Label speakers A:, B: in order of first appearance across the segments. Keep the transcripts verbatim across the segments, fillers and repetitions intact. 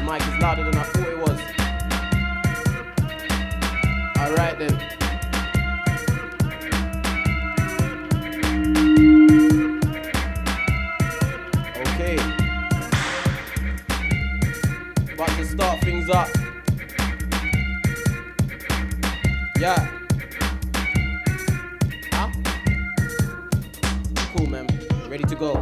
A: mic is louder than I thought it was. Alright then. Okay. About to start things up. Yeah. Huh? Cool, man. Ready to go.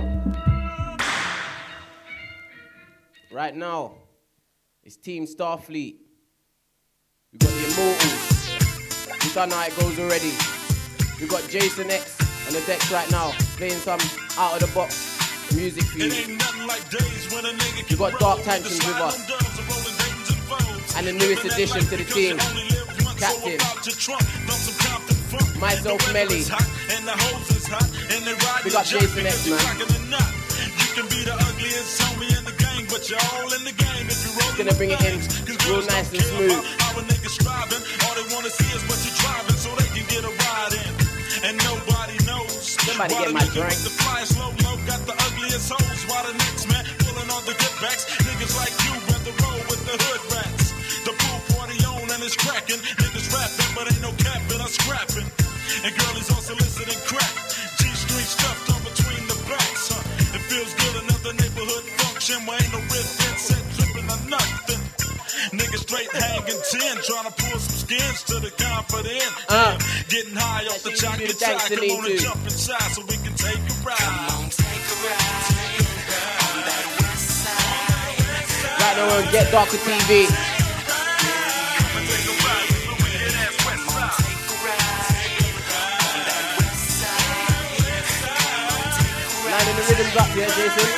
A: Right now, it's Team Starfleet. We've got the Immortals. You don't know how it goes already. We've got Jason X on the decks right now, playing some out of the box music for you. We've got Dark Tantrums with us. And the newest addition to the team, Captain. Myself, Melly. We got Jason X, man. Gonna bring it in real nice and smooth. Somebody get my drink. Cracking, niggas rapping, but ain't no capping, I'm scrapping. And girlies also listening crack. G-string stuffed up between the backs, huh? It feels good, another neighborhood function where ain't no red fence, ain't tripping or nothing. Niggas straight hanging ten, trying to pull some skins to the confident. Uh, Getting high off the chocolate chai, come on and jump inside so we can take a ride. Come on, take a ride. On that west side. Right now we're on Get Darker T V. And the rhythm's up here, Jason.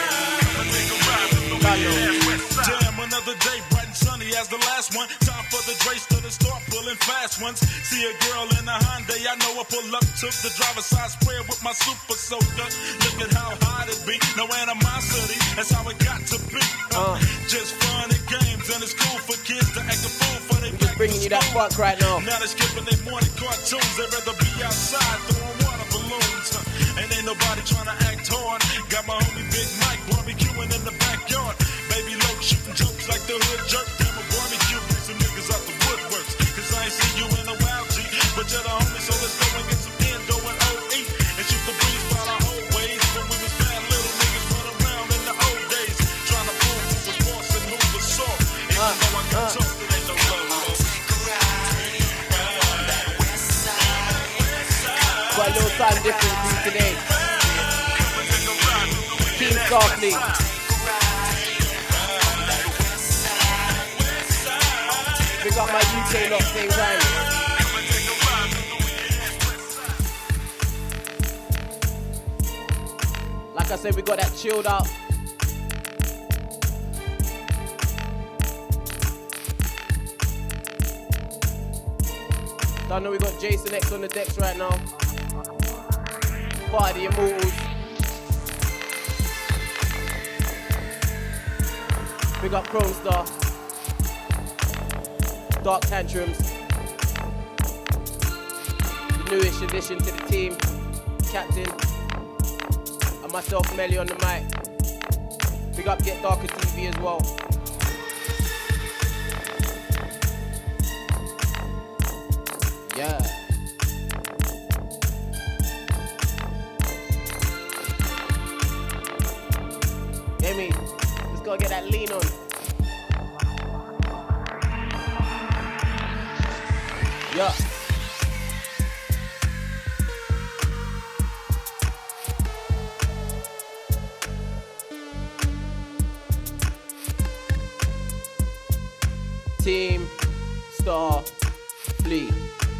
A: Damn, another day, bright and sunny as the last one. Time for the Drace to the start pulling fast ones. See a girl in a Hyundai, I know I pull up, took the driver's side square with my super soaker. Look at how hot it be, no animosity, that's how it got to be. Uh, just fun and games, and it's cool for kids to act a fool for their back. Bringing you that fuck right now. Now they're skipping their morning cartoons, they'd rather be outside throwing water balloons. And ain't nobody trying to act hard. Got my homie Big Mike barbecuing in the backyard. Baby Loke shooting jokes like the hood jerk. Damn a barbecue, bring some niggas out the woodworks. Cause I ain't seen you in a while, G. But you're the homie, so let's go and get some Endo and O E. And shoot the breeze by the old ways. When we was bad little niggas run around in the old days. Trying to prove who was boss and who was soft. And uh, you know I got uh. toasted, ain't no love lost. Got a little time difference for you today. Team Starfleet. We got my U K lot same time. Like I said, we got that chilled out. I know we got Jason X on the decks right now. Part of the Immortals. Big up Chrome Star. Dark Tantrums. The newest addition to the team. Captain. And myself, Melly on the mic. Big up Get Darker T V as well. Yeah. Get me? Let's go get that lean on. Yeah. Team Starfleet.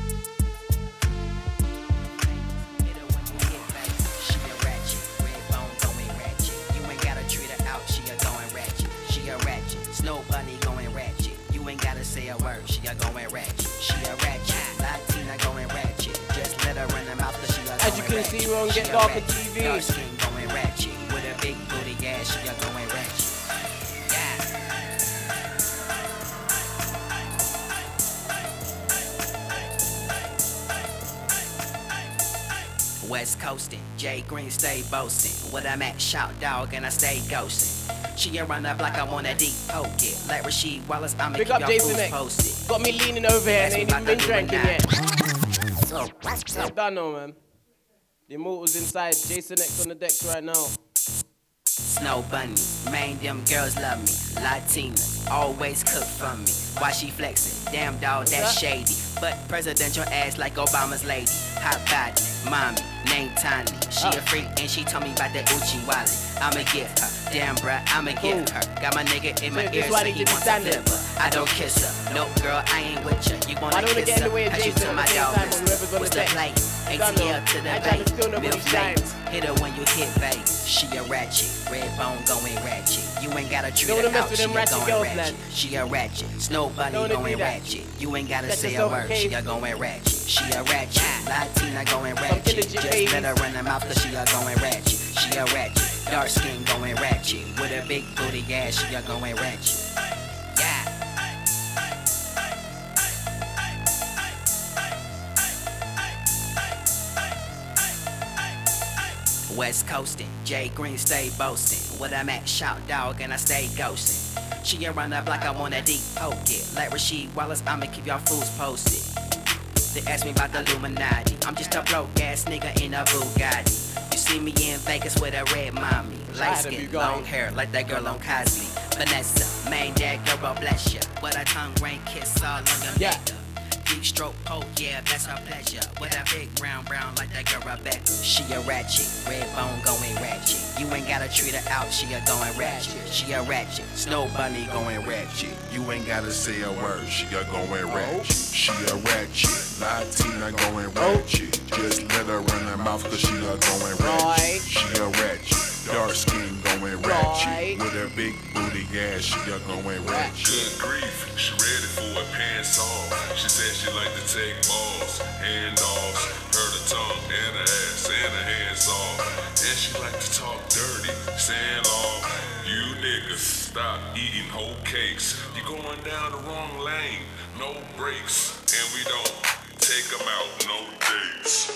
B: Snow bunny going ratchet. You ain't gotta say a word. She a going ratchet. She a ratchet. Latina going ratchet. Just let her run her mouth. She a going
A: As you can
B: ratchet.
A: see, we're on Get Darker T V.
B: Dark skin going ratchet. With a big booty ass. She a going ratchet. West coastin', Jay Green stay boastin'. What I'm at, shout dog, and I stay ghostin'. She a run up like I want a deep poke it. Like Rasheed Wallace, I'ma
C: Pick
B: keep
C: up
B: your
C: Jason
B: fools
C: X.
B: posted.
C: Got me leaning over here and ain't even been drinking yet.
B: So,
C: I'm done now, man. The Immortals inside. Jason X on the decks right now.
B: Snow Bunny, man, them girls love me. Latina, always cook for me. Why she flexing? Damn dog, that's shady. But presidential ass like Obama's lady. Hot body, mommy, name Tiny. She a freak and she told me about that Uchi Wally. I'ma give her, damn bruh, I'ma give her. Got my nigga in my
C: So
B: ear,
C: this
B: so
C: why they
B: he
C: did the
B: wants to
C: standard.
B: flip her. I don't kiss her, no girl, I ain't with ya. You wanna
C: I don't wanna
B: kiss
C: get in the
B: her?
C: way of
B: Cause you
C: Jason
B: to
C: at
B: my
C: the same
B: dog
C: time
B: list.
C: when whoever's on
B: What's
C: the
B: the
C: deck.
B: play? A
C: Done
B: T L
C: now.
B: to the
C: I try to steal
B: bank.
C: nobody's
B: Bill
C: shine.
B: Gates. Hit her when you hit bait. She a ratchet, red bone going ratchet. You ain't gotta treat
C: Don't
B: her
C: wanna mess
B: out,
C: with
B: she
C: them
B: a
C: ratchet
B: going
C: girls,
B: ratchet.
C: lad.
B: She a ratchet, Snow Bunny
C: Don't wanna do
B: going
C: that.
B: ratchet. You ain't gotta
C: Set
B: say a
C: yourself
B: word,
C: a
B: she
C: case.
B: a going ratchet. She a ratchet, Latina going ratchet.
C: illegit
B: Just
C: babies.
B: let her run her mouth cause she a going ratchet. She a ratchet, dark skin going ratchet. With a big booty ass, she a going ratchet. Yeah. West coastin', Jay Green stay boastin'. What I'm at, shout dog, and I stay ghostin'. She a run up like I want a deep poke it. Like Rasheed Wallace, I'ma keep y'all fools posted. They ask me about the Illuminati. I'm just a broke ass nigga in a Bugatti. You see me in Vegas with a red mommy. Light skin, long hair, like that girl on Cosby. Vanessa, main dad, girl, bless ya. With a tongue ring kiss all on your
C: Yeah.
B: makeup. Deep stroke poke, yeah, that's her pleasure. With a big brown brown like that girl Rebecca. She a ratchet, red bone going ratchet. You ain't gotta treat her out, she a going ratchet. She a ratchet, Snow Bunny going ratchet.
D: You ain't gotta say a word, she a going ratchet. She a ratchet, Latina going ratchet. Just let her run her mouth cause she a going
C: Right.
D: ratchet. She a ratchet, dark skin going ratchet.
C: Right.
D: With her big booty ass, she a going ratchet.
E: Good grief, she ready for it, pants off. She said she like to take balls, handoffs, her the tongue and her ass and her hands off. And she like to talk dirty, saying off. You niggas stop eating whole cakes. You going down the wrong lane, no brakes, and we don't take them out, no dates.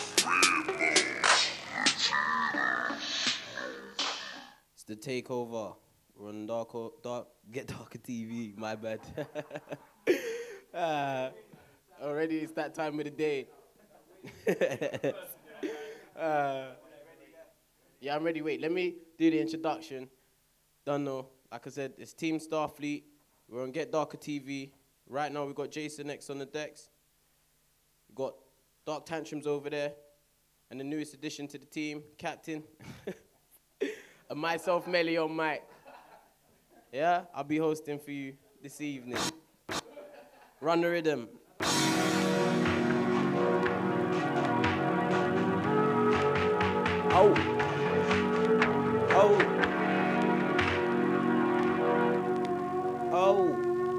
C: It's the takeover. We're on Dark, Dark, Get Darker T V. My bad. uh, already it's that time of the day. uh, yeah, I'm ready. Wait, let me do the introduction. Don't know. Like I said, it's Team Starfleet. We're on Get Darker T V. Right now, we've got Jason X on the decks. We've got Dark Tantrums over there. And the newest addition to the team, Captain. And myself, Melly on mic. Yeah, I'll be hosting for you this evening. Run the rhythm. Oh. Oh. Oh.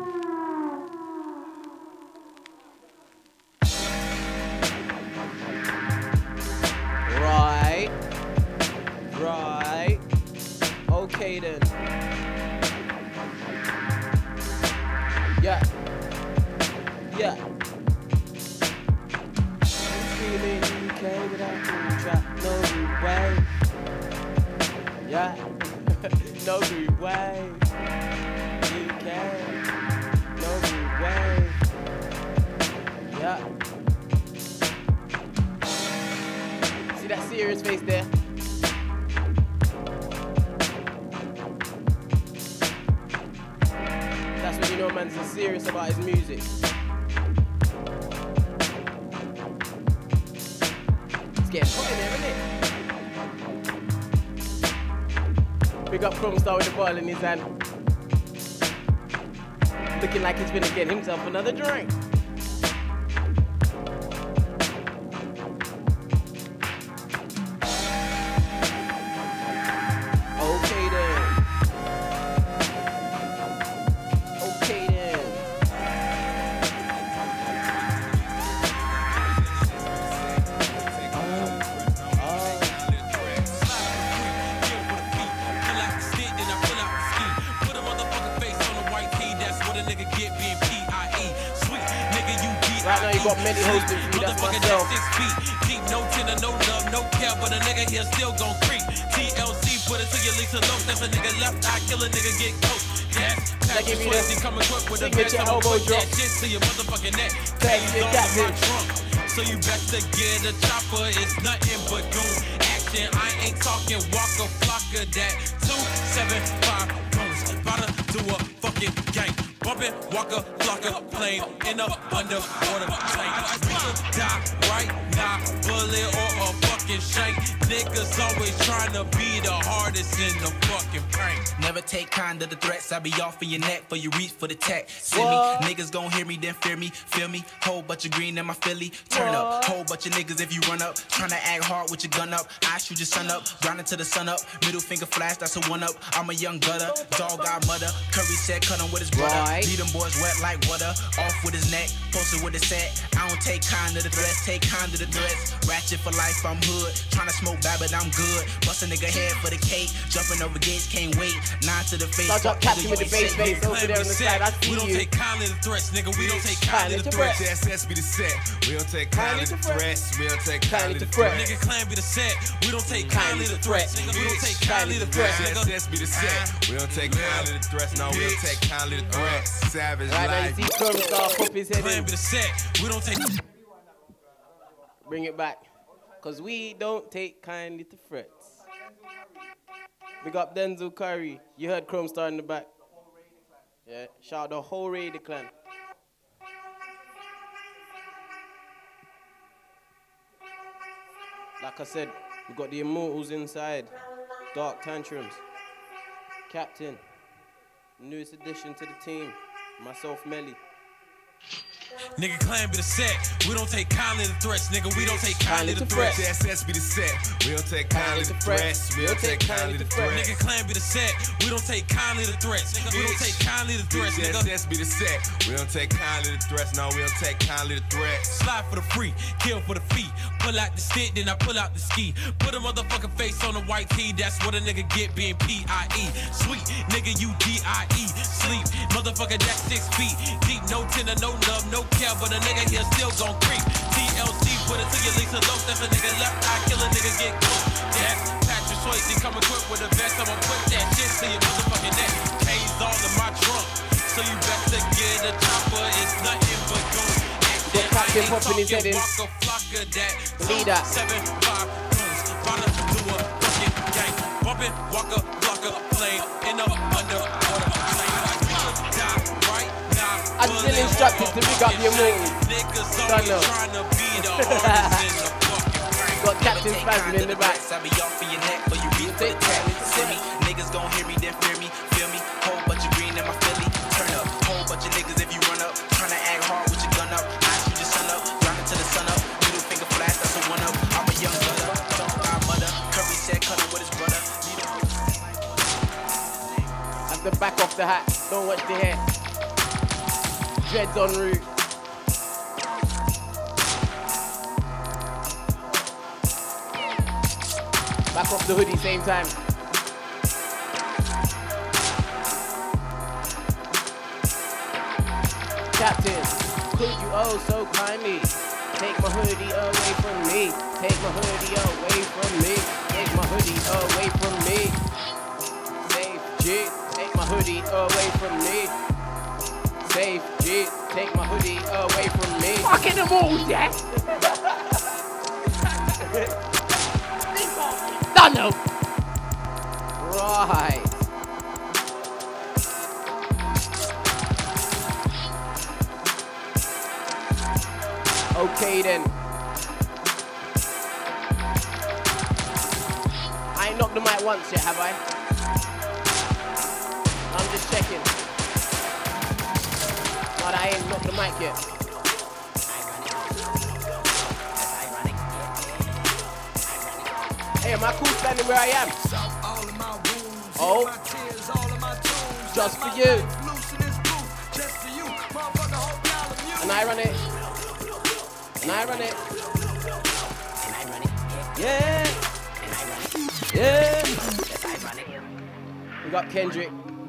C: Right. Right. Okay then. Yeah. Yeah. I'm screaming U K without the trap. No rude way. Yeah. No rude way. U K. No rude way. Yeah. See that serious face there? That's when you know man's serious about his music. It's getting hot in there, isn't it? Big up Chrome Star with the ball in his hand. Looking like he's gonna get himself another drink. Okay then. Okay then. Right now you got many hosting for you, that's myself.
F: Deep, no tender, no love, no care, but a nigga here still gon' creep. T L C
A: put it to your lease low. That's a nigga left eye, kill a nigga get ghost. Yes, Patrick Swayze come equipped with a vest. I'ma put that shit to your motherfucking neck. Thanks all in my trunk. So you best to get a chopper. It's nothing but goon action. I ain't talking Walker Flocka. That two seven five goons. About to do a fucking gang. Bumpin' Walker Flocka plane in a underwater tank. We could die right now, bullet or a fucking shank. Niggas always trying to be the hardest in the fucking prank.
B: Never take kind of the threats. I be off in your neck for you reach for the tech. Send
C: What?
B: me niggas gon' hear me, then fear me, feel me. Whole bunch of green in my Philly. Turn up, whole bunch of niggas if you run up. Tryna act hard with your gun up. I shoot your son up, grinding to the sun up. Middle finger flash, that's a one up. I'm a young gutter, dog got mother. Curry said cut him with his brother.
C: Right.
B: Lead them boys wet like water. Off with his neck, posted with his set. I don't take kind of the threats, take kind of the threats. Ratchet for life, I'm hood. Tryna smoke bad, but I'm good. Bust a nigga head for the cake. Jumping over gates, can't wait. Nine to the face.
C: Start up catching with the bass bass over there on the side. I see
A: We don't
C: you.
A: take kindly to threats, nigga. We don't take kindly to threats.
D: S S be the set. We don't take kindly to threats. We don't take kindly to
C: threats.
A: Nigga Clan be the set. We don't take kindly to threats. Nigga, we don't take kindly to threats.
D: S S be the set. We don't take kindly to threats. No, we don't take kindly to threats. Savage
C: Right now you
D: life.
C: see Chrome Star pop his head
A: Clan
C: in.
A: be the set. We don't take.
C: Bring it back. Cause we don't take kindly to threats. Big up Denzel Curry. You heard Chrome Star in the back. Yeah, shout out the whole Raider clan. Like I said, we got the Immortals inside. Dark Tantrums. Captain. Newest addition to the team. Myself, Melly.
A: Nigga Clan be the set. We don't take kindly to threats, nigga. We don't take kindly to threats.
D: S S be the set. We don't take kindly to threats. We don't take kindly to threats.
A: Nigga Clan be the set. We don't take kindly to threats. Nigga, we don't take kindly to threats,
D: S
A: nigga.
D: S be the set. We don't take kindly to threats. No, we don't take kindly to threats.
A: Slide for the free, kill for the fee. Pull out the stick, then I pull out the ski. Put a motherfucking face on the white tee. That's what a nigga get being P I E. Sweet, nigga, you D I E. Sleep, motherfucker, that's six feet. Deep, no tender, no love, no care. But a nigga here still gon' creep. T L C, put it to your lease low. That's a nigga left eye, kill a nigga get close. Yes, Patrick Swayze come equipped with a vest. I'ma put that shit to your motherfucking neck. K's all in my trunk. So you best to get a chopper. It's nothing but goon.
C: Got Captain popping his head in. Leader.
A: Seven, five, goons. About to do a fucking gang. Bumpin' Walker, Flocka, plane in a underwater plane. We could die right now.
C: I'm still instructed to pick up your move.
A: Niggas always trying to be the hardest in the fucking prank.
C: Got Captain Spasm in the back.
B: I be off in your neck for you reach for the tech. Send me niggas gon' hear me, then fear me, feel me. Whole bunch of green in my Philly. Turn up, whole bunch of niggas if you run up. Tryna act hard with your gun up. I shoot your son up, grinding to the sun up. Middle finger flash, that's a one up. I'm a young brother, don't got mother. Curry said cut him with his brother.
C: At the back of the hat, don't watch the hair. Dreads en route. Back off the hoodie, same time. Captain, could you oh so kindly take my hoodie away from me? Take my hoodie away from me. Take my hoodie away from me. Safe G, take my hoodie away from me. Safe G, take my hoodie away from me. Fucking the balls, yeah? Done now. Right. Okay then. I ain't knocked the mic once yet, have I? I'm just checking. But I ain't knocked the mic yet. Hey, am I cool standing where I am? Oh, just for you. And I run it. And I run it. Yeah. Yeah. We got Kendrick.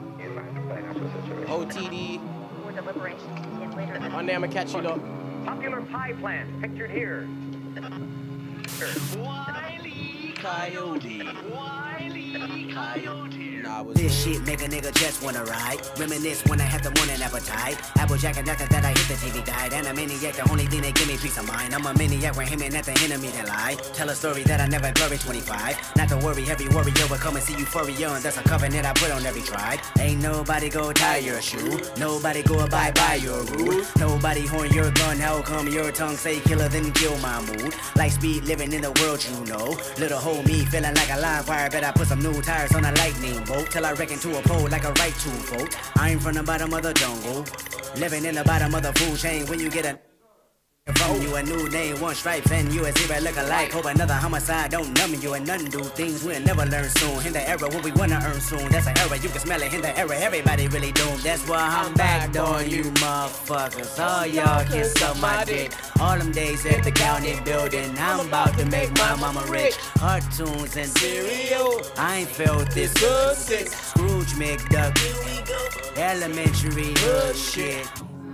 C: O T D. One day I'm gonna catch you up.
F: Popular pie plant pictured here.
C: Wiley Coyote.
F: Wiley
C: Nah, I was
B: This shit make a nigga just wanna ride. Reminisce when I have the morning appetite. Applejack and after that I hit the T V guide. And a maniac, the only thing that give me peace of mind. I'm a maniac when him and at the enemy that lie. Tell a story that I never glory twenty-five. Not to worry, heavy warrior will come and see euphoria. And that's a covenant I put on every tribe. Ain't nobody go tie your shoe. Nobody go abide by your rule. Nobody horn your gun. How come your tongue say killer then kill my mood? Like speed living in the world you know. Little hoe me feeling like a live wire. Bet I put some new tires on a lightning bolt. Till I reckon to a pole like a right to vote. I'm from the bottom of the jungle. Living in the bottom of the food chain. When you get a from you a new name, one stripes and you a zebra look alike. Hope another homicide don't numb you and none do things we'll never learn soon. In the era what we wanna earn soon. That's an era, you can smell it in the era. Everybody really doomed. That's why I'm back on you motherfuckers. All y'all can suck my dick. All them days at the county building. I'm about to make my mama rich. Cartoons and cereal. I ain't felt this good since Scrooge McDuck. Elementary hood shit.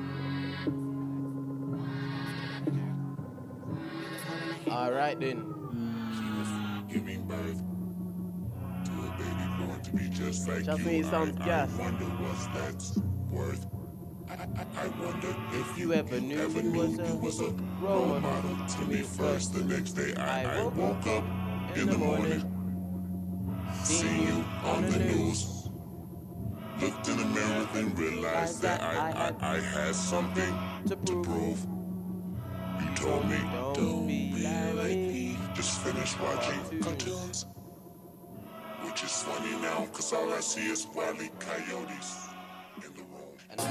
C: all right then.
D: She was giving birth to a baby born to be just like
C: Just
D: you.
C: me, it sounds
D: I,
C: gas.
D: I wonder what's that's worth. I, I, I wonder
C: If you ever knew you was a
D: you was a
C: role
D: role
C: model
D: model to me first. The next day I, I woke up in the morning, seen you on the news. Looked in the mirror and realized that I, I, I had something to prove. You told me, don't be like me. Just finish watching cartoons. Which is funny now, cause all I see is Wile E. Coyotes in the room.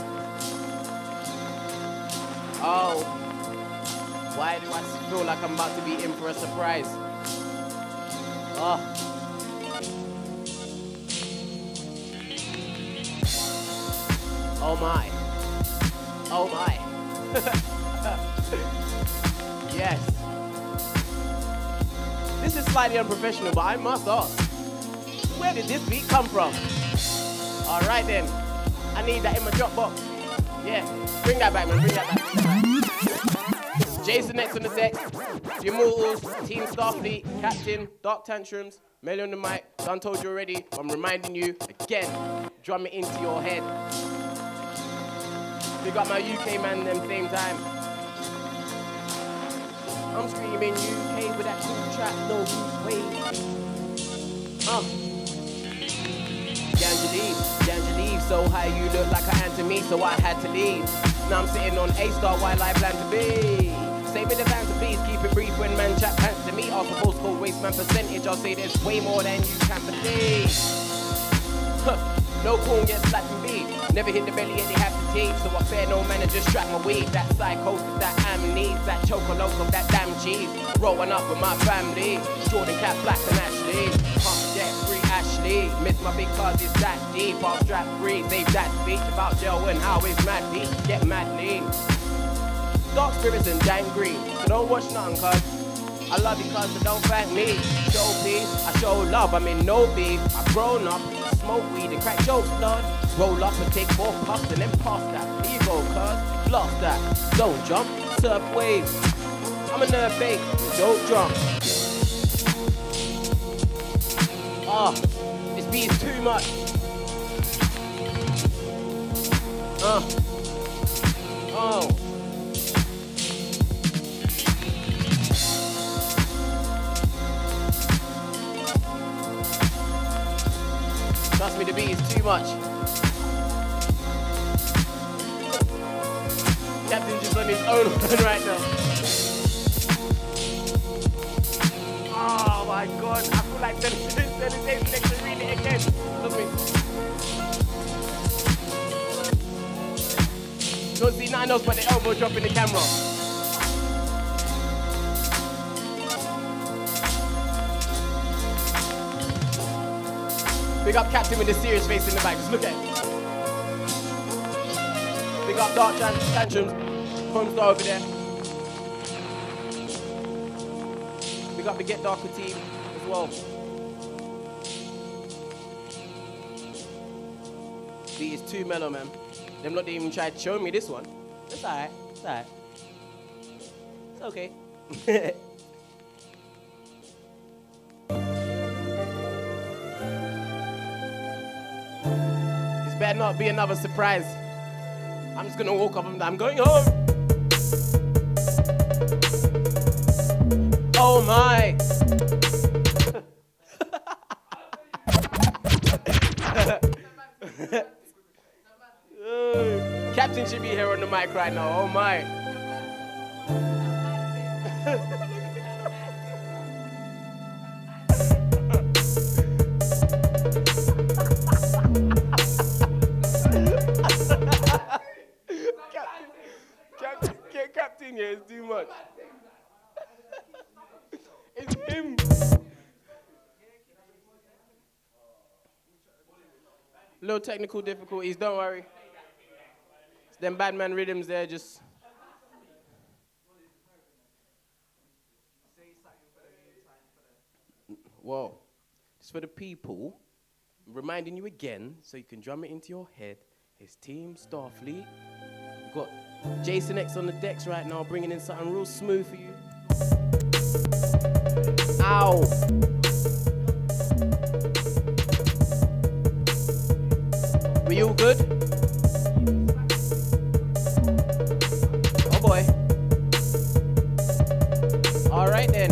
C: Oh, why do I feel like I'm about to be in for a surprise? Oh. Oh my. Oh my. Yes. This is slightly unprofessional, but I must ask, where did this beat come from? All right then, I need that in my Dropbox. Yeah, bring that back, man, bring that back. Bring that back. Jason X on the deck, the Immortals, Team Starfleet, Captain, Dark Tantrums, Melly on the mic. Done told you already, I'm reminding you again, drum it into your head. We got my U K man them same time. I'm screaming U K with that cool trap, no way. Uh. D'Angelique, D'Angelique, so high you look like an ant to me, so I had to leave. Now I'm sitting on A-star, while I plan to be. Save me the fans to please, keep it brief when man chat pants to me. Off a postcode waste man percentage, I'll say there's way more than you can believe. Huh. No coon gets slapped and beat. Never hit the belly and they have to teeth. So I fear no man and just strap my weed. That psychosis, that amnesia, that chocolate, that damn cheese. Rolling up with my family. Jordan Cat, Black and Ashley. Pump jet free Ashley. Miss my big cause it's that deep. I'll strap free. Save that speech about jail and how it's mad beat. Get mad lean. Dark spirits and dang green. So don't watch nothing cause I love you cause so don't thank me. Show peace, I show love, I'm in no beef. I've grown up, smoke weed and crack jokes, blood. Roll up and take four puffs and then pass that. Here you go, cuz, blast that. Don't jump, surf waves. I'm a nerve bait, don't jump. Ah, this beat is too much. Uh. Oh. Trust me, the beat is too much. Captain just on his own one right now. Oh my god, I feel like Dennis Days next to read it again. Look me. Don't see nothing else but the elbow drop in the camera. Big up Captain with the serious face in the back, just look at it. Big up Dark Tantrums, Chrome Star over there. Big up the Get Darker team as well. Beat is too mellow, man. Them lot didn't even try to show me this one. It's alright, it's alright. It's okay. might not be another surprise. I'm just gonna walk up and I'm going home. Oh my. Captain should be here on the mic right now. Oh my. Captain, Captain, Captain here is too much. It's him. Little technical difficulties, don't worry. It's them bad man rhythms there, just. Whoa. Just for the people, reminding you again, so you can drum it into your head. It's Team Starfleet. We've got Jason X on the decks right now, bringing in something real smooth for you. Ow. We all good? Oh boy. All right then.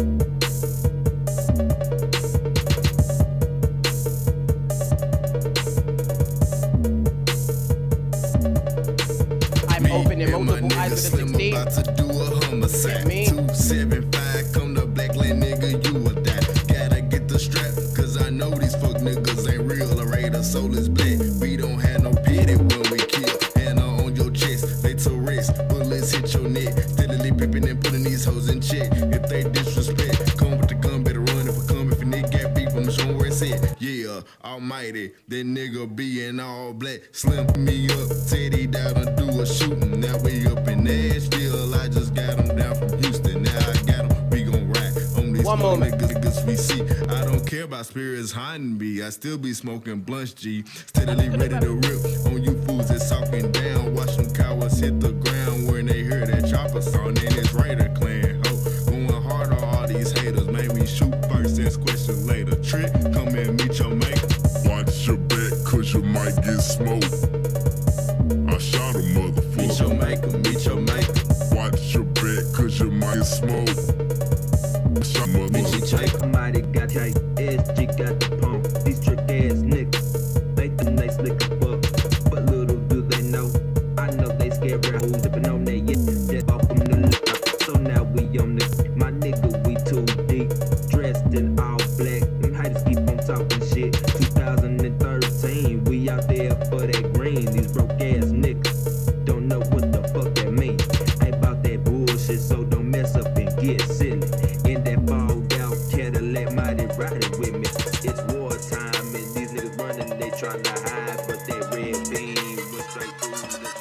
C: I'm
G: Me
C: opening
G: and my
C: multiple eyes
G: nigga
C: with a
G: Slim
C: sixteen.
G: about to do a homicide.
C: Me.
G: two seven five, come to Blackland, nigga, you will die. Gotta get the strap, cause I know these fuck niggas ain't real. A raider, soul is black. We don't have no pity when we kill. Hand on your chest, fatal risk. Bullets hit your neck. Steadily pippin' and putting these hoes in check. If they disrespect, come with the gun, better run if I come. If a nigga got beef, I'ma show 'em where it's at. Yeah, almighty, that nigga be in all black. Slim me up, Teddy down to do a shooting. Now we up in Nashville. I just got him down from Houston. Now I got him, we gon' ride on these
C: One moment.
G: niggas, niggas we see. I don't care about spirits hiding me. I still be smoking blunts, G. Steadily ready to rip on you fools that's talking down. Watch them cowards hit the ground when they hear that chopper sound. And it's Raider Clan, ho. Going hard on all these haters. Made me shoot first, ask questions later. Trick, come and meet your mate.
D: Watch your back, cause you might get smoked. I shot a motherfucker.
G: Meet your maker, meet your maker.
D: Watch your back, cause you might get smoked. I shot a
G: Meet
D: motherfucker.
G: your check.
H: Somebody got tight, S G got the pump. These trick ass niggas, they think they slick as fuck. But little do they know, I know they scared of hoes dipping on their yet. Just off from the lip. So now we on the, my nigga, we too deep. Dressed in all black, them haters keep on talking shit. two thousand thirteen, we out there for that green. These broke ass niggas don't know what the fuck that mean. Ain't about that bullshit, so don't mess up and get silly. In that fogged out Cadillac, mighty riding with me. It's war time and these niggas running, they tryna hide, but that red beam was straight through the nigga.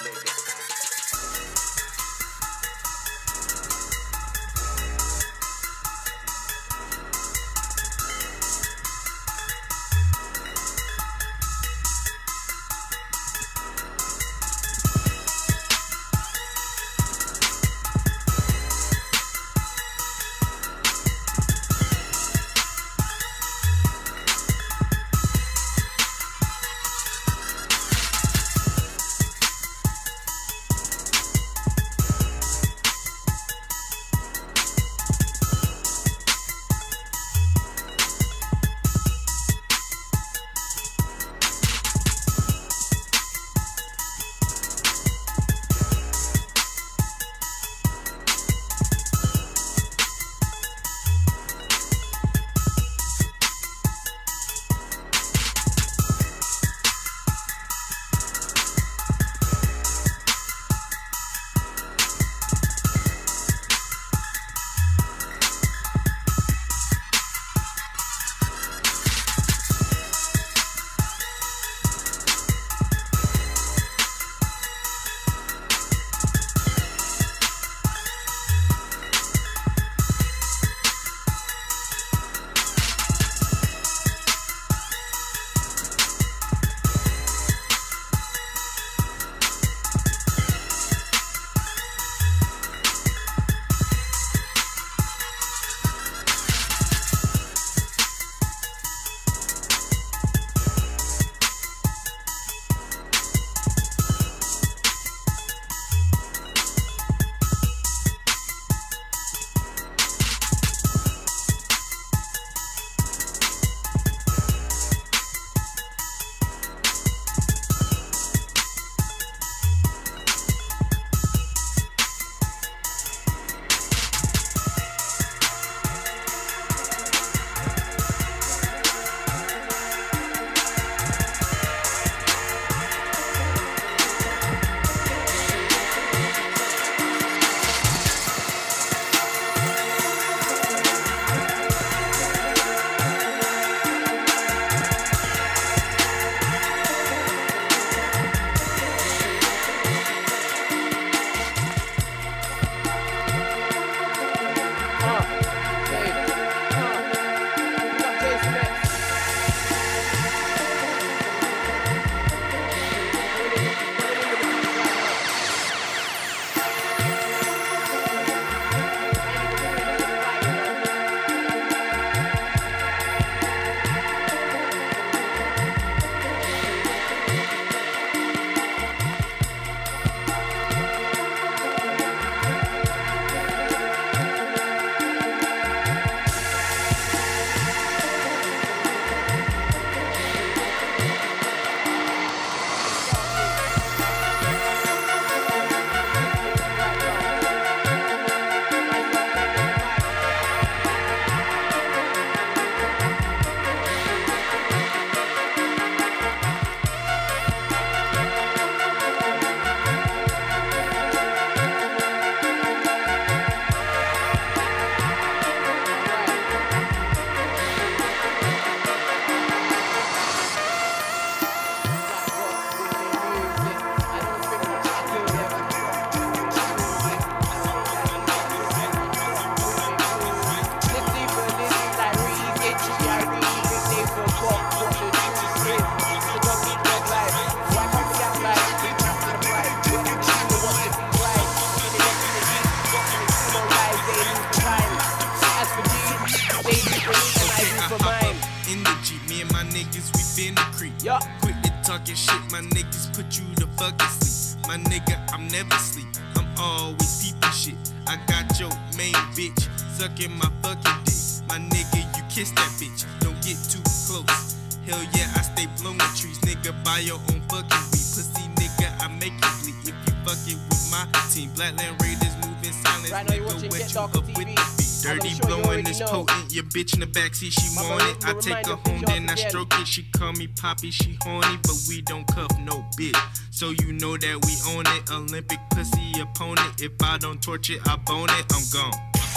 I: talking shit, my niggas put you to fucking sleep. My nigga, I'm never sleep. I'm always peeping shit. I got your main bitch sucking my fucking dick. My nigga, you kiss that bitch. Don't get too close. Hell yeah, I stay blowing trees. Nigga, buy your own fucking weed. Pussy nigga, I make you bleed. If you fucking with my team, Blackland Raiders moving silence.
C: Right now you
I: nigga,
C: watching
I: wet
C: Get
I: you
C: Darker
I: up
C: T V.
I: with the beat. Dirty
C: sure
I: blowing is
C: know.
I: potent. Your bitch in the backseat, she
C: My
I: want
C: rem-
I: it. I
C: the
I: take
C: reminder,
I: her
C: bitch,
I: home,
C: y'all
I: then I
C: forget.
I: stroke it. She call me Poppy, she horny, but we don't cuff no bitch. So you know that we own it. Olympic pussy opponent. If I don't torch it, I bone it. I'm gone.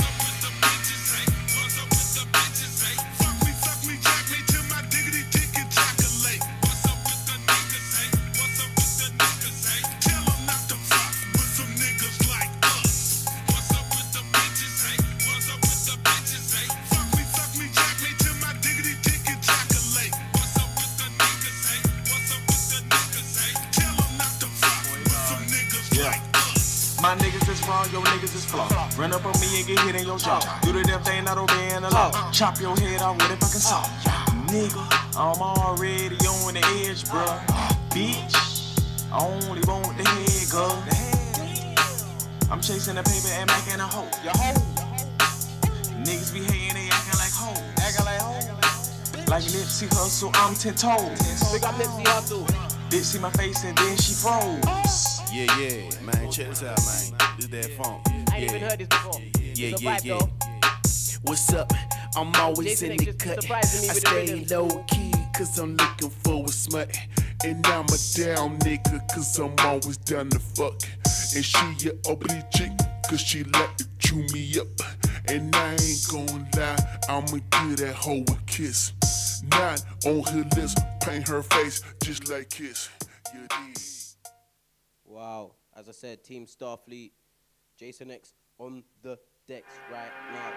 J: My niggas is wrong, your niggas is flawed. Run up on me and get hit in your jaw. Do the damn thing, not obeying the law. Chop your head off with a fucking saw. Nigga, I'm already on the edge, bruh. Bitch, I only want the head, girl. I'm chasing the paper and making a hoe. Niggas be hating, they acting like hoes. Acting like hoes. Like Nipsey Hussle, I'm ten toes.
C: Big up Nipsey Hussle.
J: Bitch see my face and then she froze.
K: Yeah, yeah, man, check this out, man. This that funk.
C: I ain't
K: yeah.
C: even heard this before.
K: Yeah,
C: It's a
K: yeah,
C: vibe,
K: yeah.
C: though.
K: What's up? I'm always
C: Jason
K: in
C: X
K: the
C: just
K: cut.
C: surprising me
K: I
C: with the
K: stay
C: rhythm.
K: low key, cause I'm looking for a smut. And I'm a down nigga, cause I'm always down to fuck. And she a uppity chick, cause she like to chew me up. And I ain't gon' lie, I'ma give that hoe a kiss. Not on her lips, paint her face just like Kiss. You dig?
C: Wow. As I said, Team Starfleet, Jason X on the decks right now.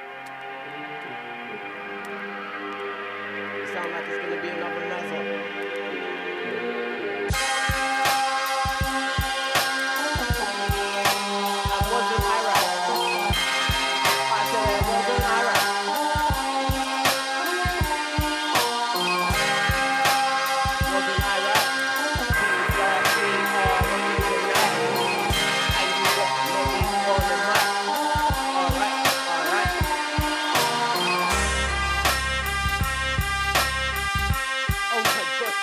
C: It sounds like it's gonna be another NASA. That wasn't Iraq. I said it wasn't Iraq. Wasn't Iraq. Team Starfleet, uh, looking tonight. And you got ladies on the mic. Alright, alright. Oh my God.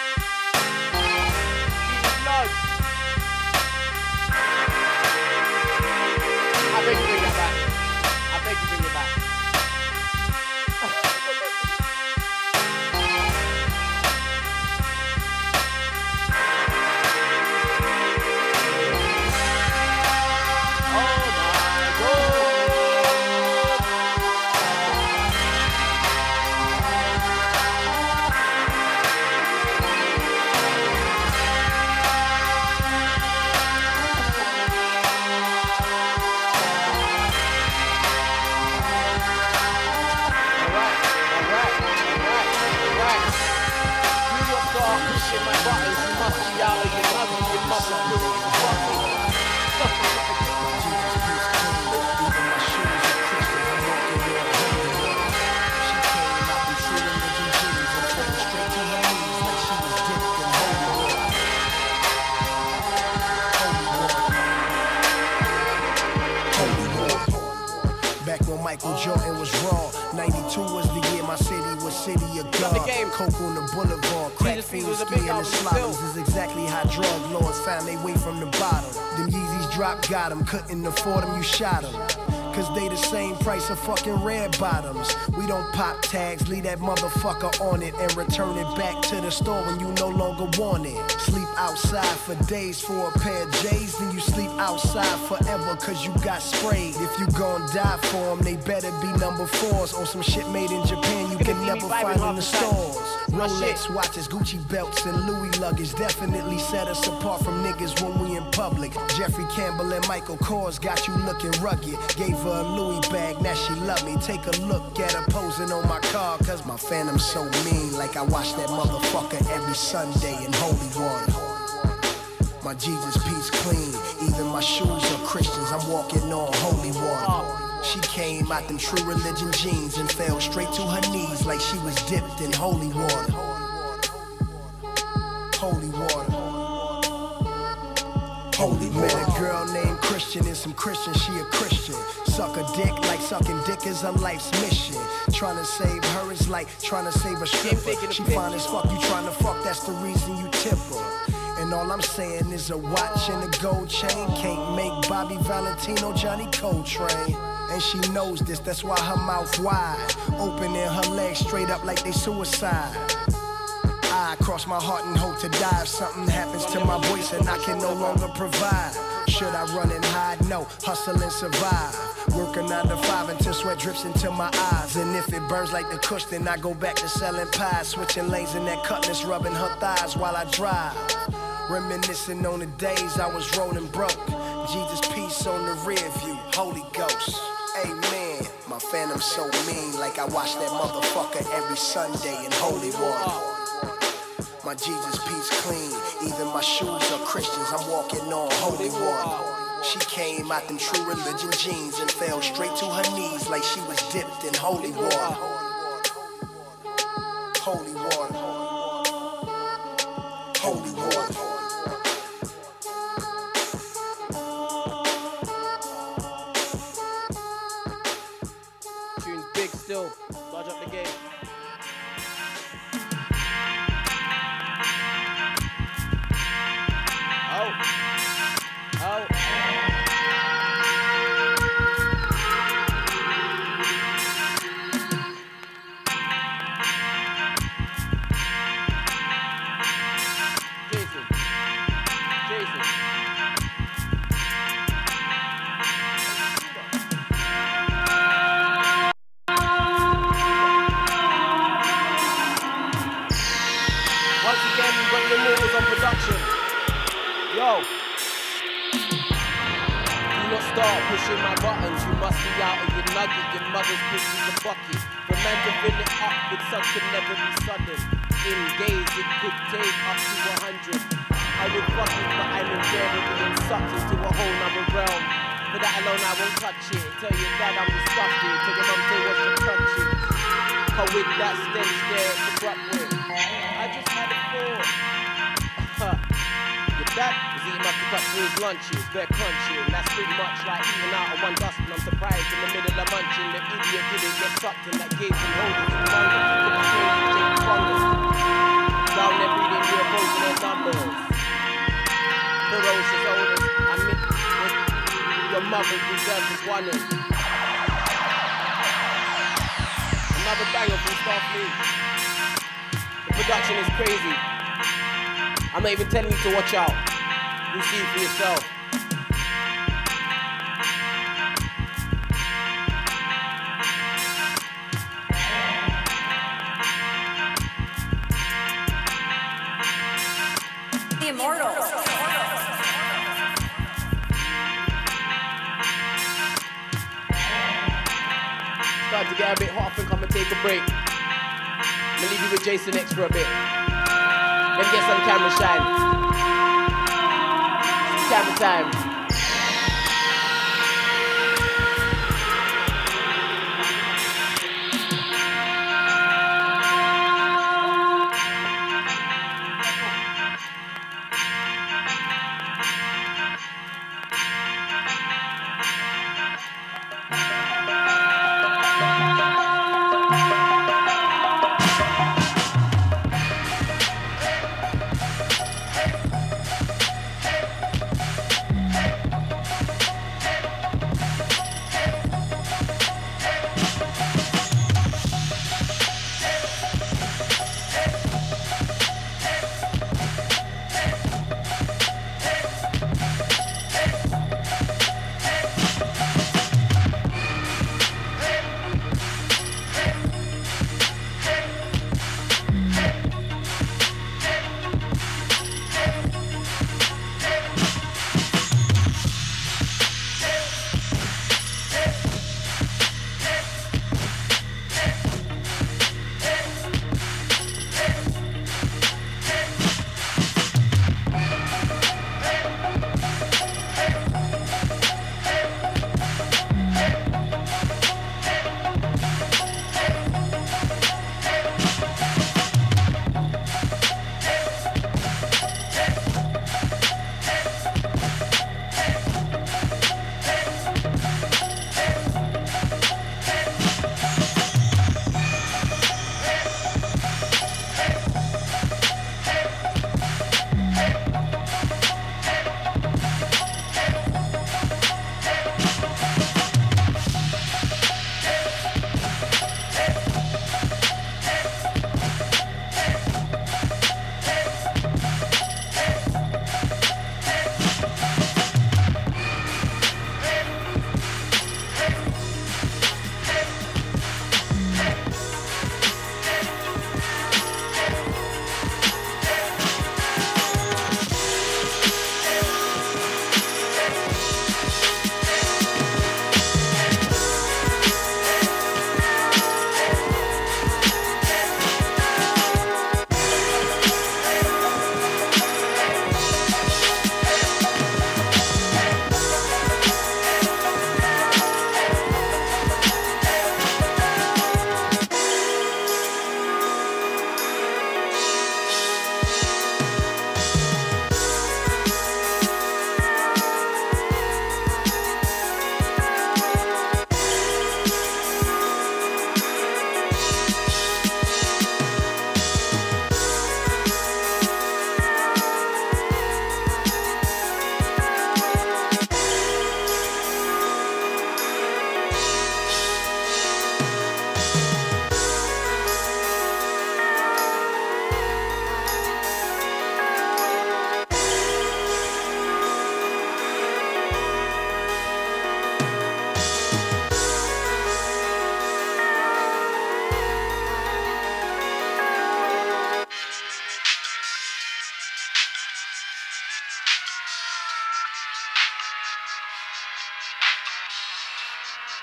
C: Jesus Lord. I beg you bring it back. I beg you bring it back. Oh my Alright, alright, alright, alright. Do not start pushing my buttons. You must be out of your mother. You must be doing it fucking.
L: Back when Michael Jordan was raw, ninety-two was the year my city was city of God. Coke on the boulevard, crack
C: Jesus
L: fiends
C: was a big
L: skiing the
C: album
L: sloppers
C: still.
L: is exactly how drug lords found their way from the bottom. Them Yeezys drop got 'em, couldn't afford 'em, you shot 'em. Cause they the same price of fucking red bottoms. We don't pop tags, leave that motherfucker on it and return it back to the store when you no longer want it. Sleep outside for days for a pair of J's, then you sleep outside forever cause you got sprayed. If you gon' die for 'em, they better be number fours or some shit made in Japan you can never find in the stores. Rolex watches, Gucci belts, and Louis luggage definitely set us apart from niggas when we in public. Jeffrey Campbell and Michael Kors got you looking rugged. Gave her a Louis bag, now she love me. Take a look at her posing on my car, cause my phantom's so mean. Like I watch that motherfucker every Sunday in holy water. My Jesus piece clean, even my shoes are Christians. I'm walking on holy water. She came out them true religion jeans and fell straight to her knees like she was dipped in holy water. Holy water. holy water. Met a girl named Christian and some Christian, she a Christian. Suck a dick like sucking dick is her life's mission. Trying to save her is like trying to save a stripper. She fine as fuck, you trying to fuck, that's the reason you tip her. And all I'm saying is a watch and a gold chain can't make Bobby Valentino Johnny Coltrane. And she knows this, that's why her mouth wide, opening her legs straight up like they suicide. I cross my heart and hope to die if something happens to my voice and I can no longer provide. Should I run and hide? No, hustle and survive. Working nine to five until sweat drips into my eyes. And if it burns like the kush, then I go back to selling pies. Switching lanes in that cutlass, rubbing her thighs while I drive. Reminiscing on the days I was rolling broke. Jesus peace on the rear view, Holy Ghost. Amen. My phantom's so mean, like I watch that motherfucker every Sunday in holy water. My Jesus peace clean, even my shoes are Christians, I'm walking on holy water. She came out them true religion jeans and fell straight to her knees like she was dipped in holy water. Holy water. Holy water.
C: Tune's big still. Dodge up the game. Pushing my buttons, you must be out of your nugget. Your mother's pussy's a bucket. For man to fill it up with such could never be sudden. In days it could take up to a hundred. I would fuck it, but I'm invariably being sucked into a whole nother realm. For that alone I won't touch it. Tell your dad I'm disgusted. Tell your mum to wash your crutches. Cause with that stench there to rub with, I just had a thought. Your dad was eating up to cut through his lunches, bare crunchy, and that's pretty much like eating out of one dustbin. I'm surprised in the middle of munching, the idiot didn't get sucked in that gave him holders and wonders. He could have changed the James Bonders. Down there reading your opposing their numbers. Ferocious odors, I mean, your mother deserves his wonders. Another banger from Starfleet. The production is crazy. I'm not even telling you to watch out. You see it for yourself.
M: The Immortals.
C: Starting to get a bit hot, I think I'm gonna take a break. I'm gonna leave you with Jason X for a bit. Let me get some camera shine. Some camera time.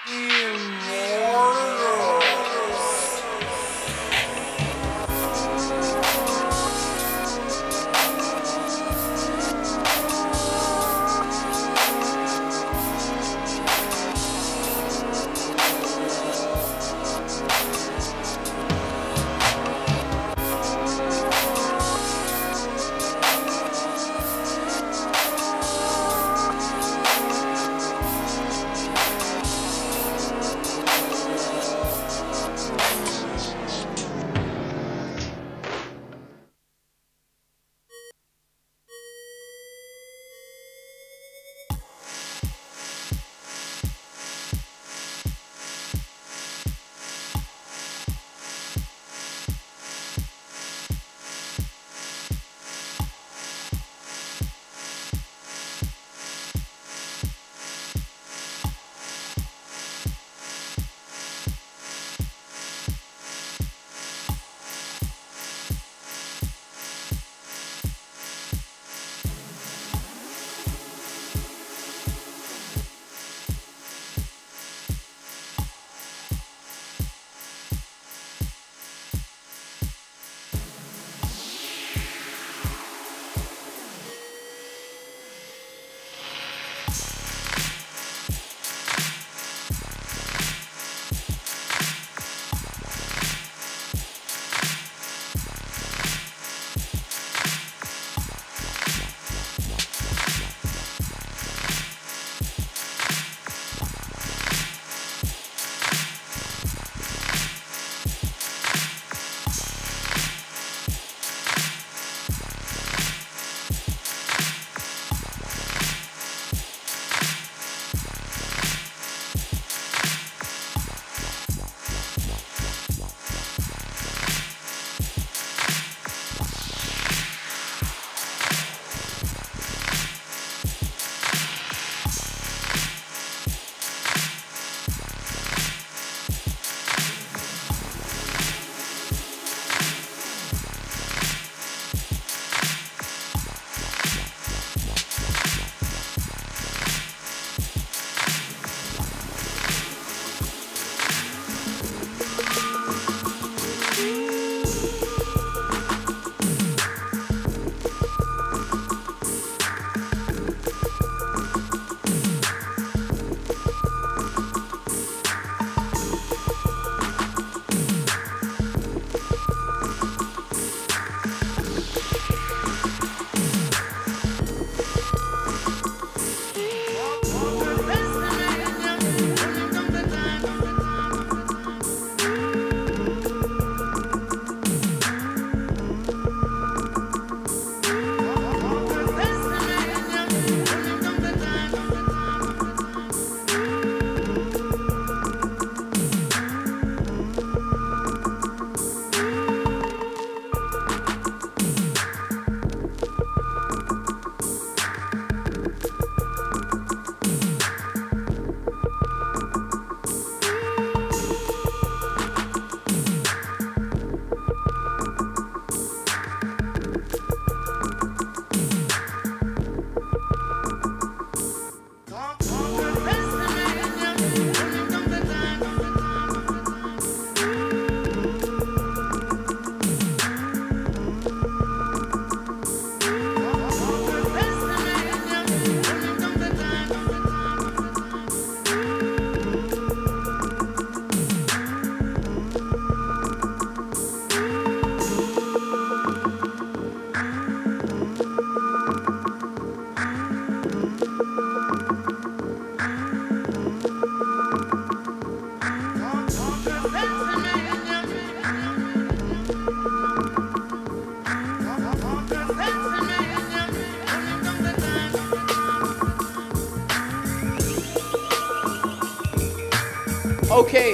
C: Okay.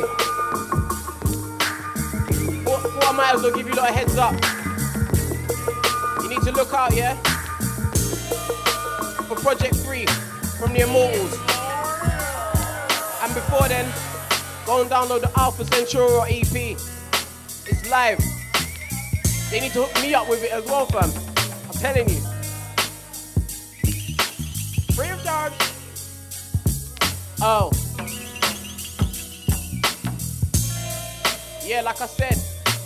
C: What, what I might as well give you a lot of heads up. You need to look out, yeah? For Project three from the Immortals. And before then, go and download the Alpha Centauro E P. It's live. They need to hook me up with it as well, fam. I'm telling you. Free of charge. Oh. yeah, like I said,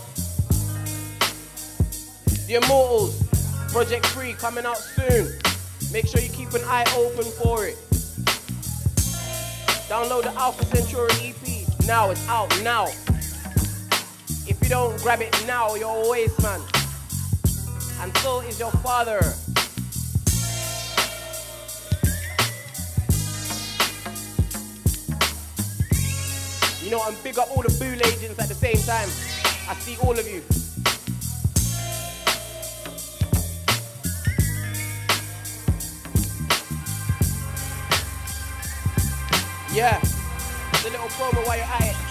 C: The Immortals, Project three coming out soon. Make sure you keep an eye open for it. Download the Alpha Centauri E P now. It's out now. If you don't grab it now, you're a waste man. And so is your father. You know, and big up all the Bool agents at the same time. I see all of you. Yeah, the little promo while you're at it.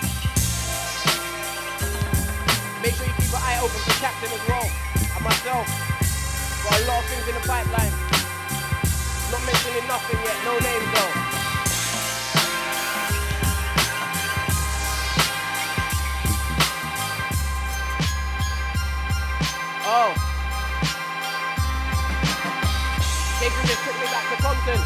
C: Make sure you keep an eye open for Captain as well, and myself. Got a lot of things in the pipeline. Not mentioning nothing yet, no names though. Oh. Jason just took me back to Compton.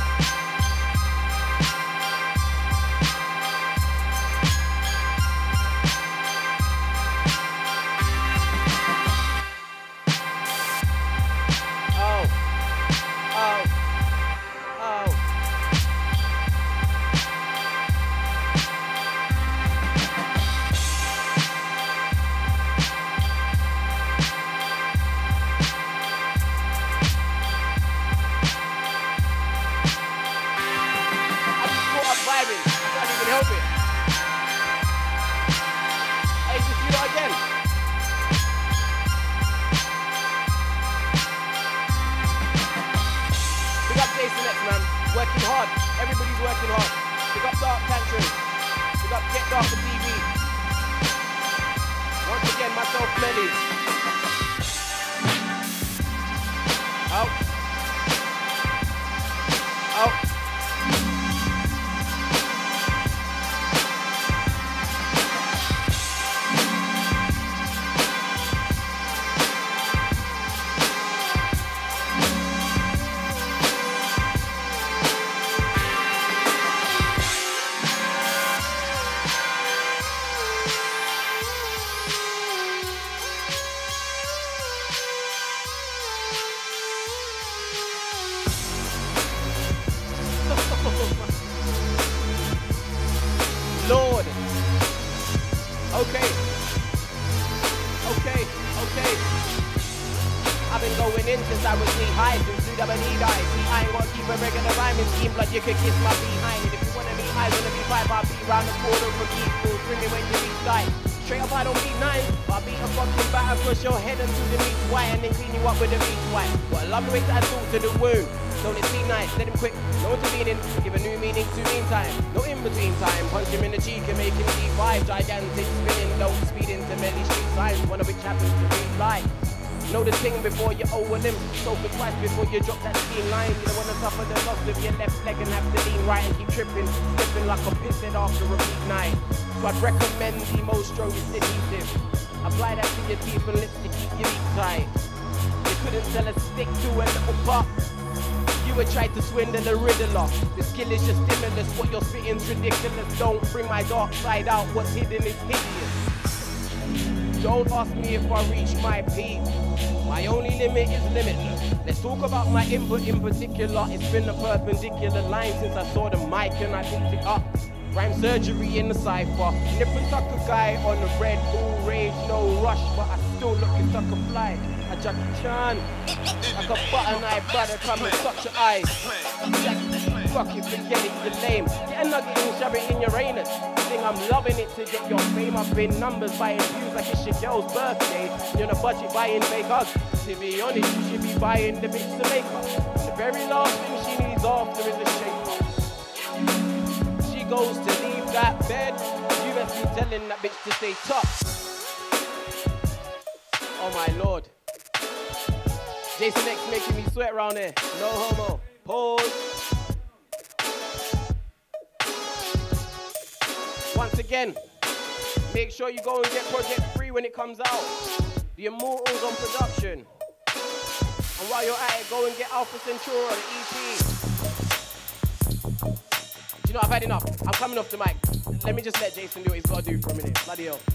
C: Before you over them, so for twice before you drop that steam line. You don't wanna suffer the loss of your left leg and have to lean right and keep tripping, slipping like a pisshead after a big night. So I'd recommend the most strongest adhesive. Apply that to your teeth and lips to keep your teeth tight. You couldn't sell a stick to a little pup. You would try to swindle a riddler. The skill is just stimulus. What you're spitting's ridiculous. Don't bring my dark side out. What's hidden is hideous. Don't ask me if I reach my peak. My only limit is limitless. Let's talk about my input in particular. It's been a perpendicular line since I saw the mic and I picked it up. Rhyme surgery in the cipher. Nipper tuck a guy on the red bull rage, no rush, but I still look as stuck a fly. A Jackie Chan, like a butter knife, brother, come and touch your eyes. Fuck it, forget it, you're lame. Get a nugget and shove it in your anus. Think I'm loving it to get your fame. I've been numbers buying views like it's your girl's birthday. You're on a budget buying fake hugs. To be honest, you should be buying the bitch to make her. The very last thing she needs after is a shaker. She goes to leave that bed. You best be telling that bitch to stay tough. Oh my lord. Jason X making me sweat round here. No homo. Pause. Once again, make sure you go and get Project three when it comes out. The Immortals on production. And while you're at it, go and get Alpha Centauri, the E P. Do you know, I've had enough. I'm coming off the mic. Let me just let Jason do what he's got to do for a minute. Bloody hell.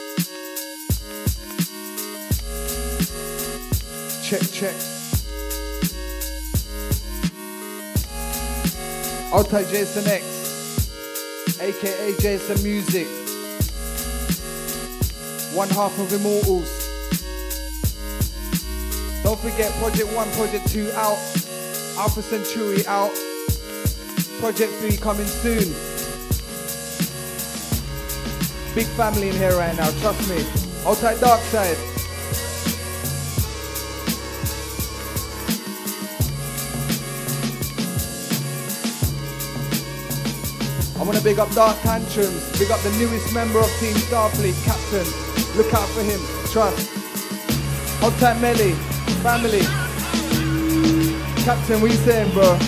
K: Check, check.
M: Old tight Jason X, aka Jason Music. One half of Immortals. Don't forget Project One, Project Two out. Alpha Centauri out. Project Three coming soon. Big family in here right now, trust me. Old tight Dark Side. I want to big up Dark Tantrums, big up the newest member of Team Starfleet, Captain. Look out for him, trust. Old tight Melly, family. Captain, what you saying, bro?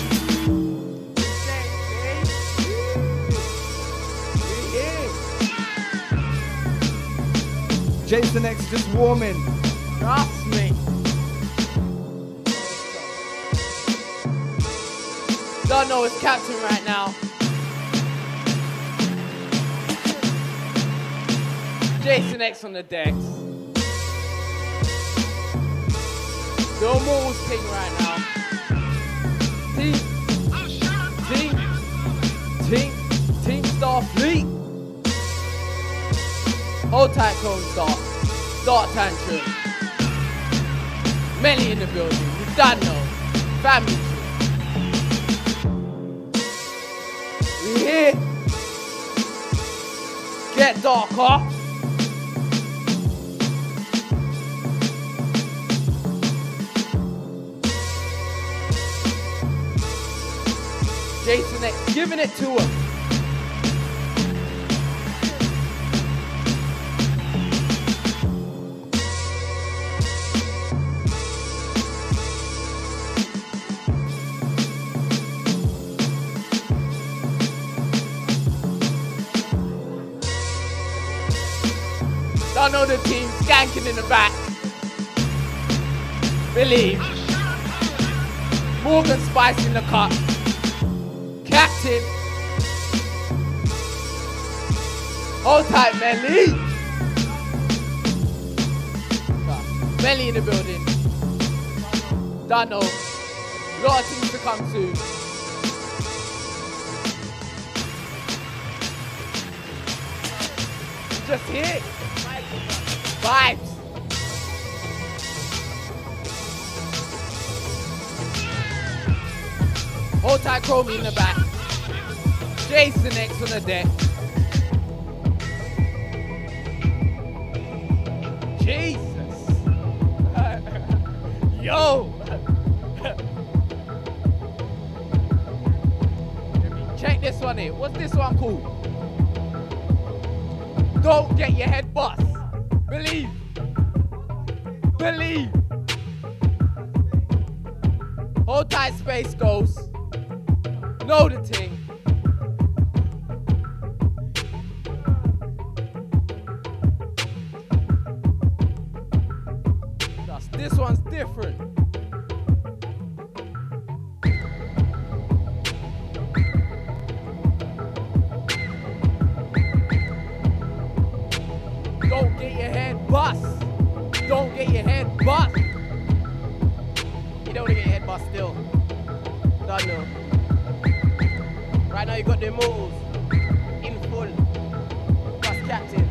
M: Jason X just warming.
C: Trust me. Don't know it's Captain right now. Jason X on the decks. The Immortals ping right now. Team, team, team, team Starfleet. Hold tight, Chrome Star. Dark Tantrum. Melly in the building. You done know. Family tree. We here. Get darker. Jason X giving it to him. I know the team skanking in the back. Believe. Morgan Spice in the cut. Captain. Hold tight, Melly. Melly in the building. Don't know. Lot of things to come soon. Just here. Vibes. Hold tight, Chromie in the back. Jason X on the deck. Jesus. Yo. Check this one here. What's this one called? Don't get your head bust. Believe. Believe. Hold tight, Space Ghost. Know the thing. Just this one's different. Don't get your head bust. Don't get your head bust. You don't get your head bust still. Don't know. Right now you got the Immortals in full. Plus Captain.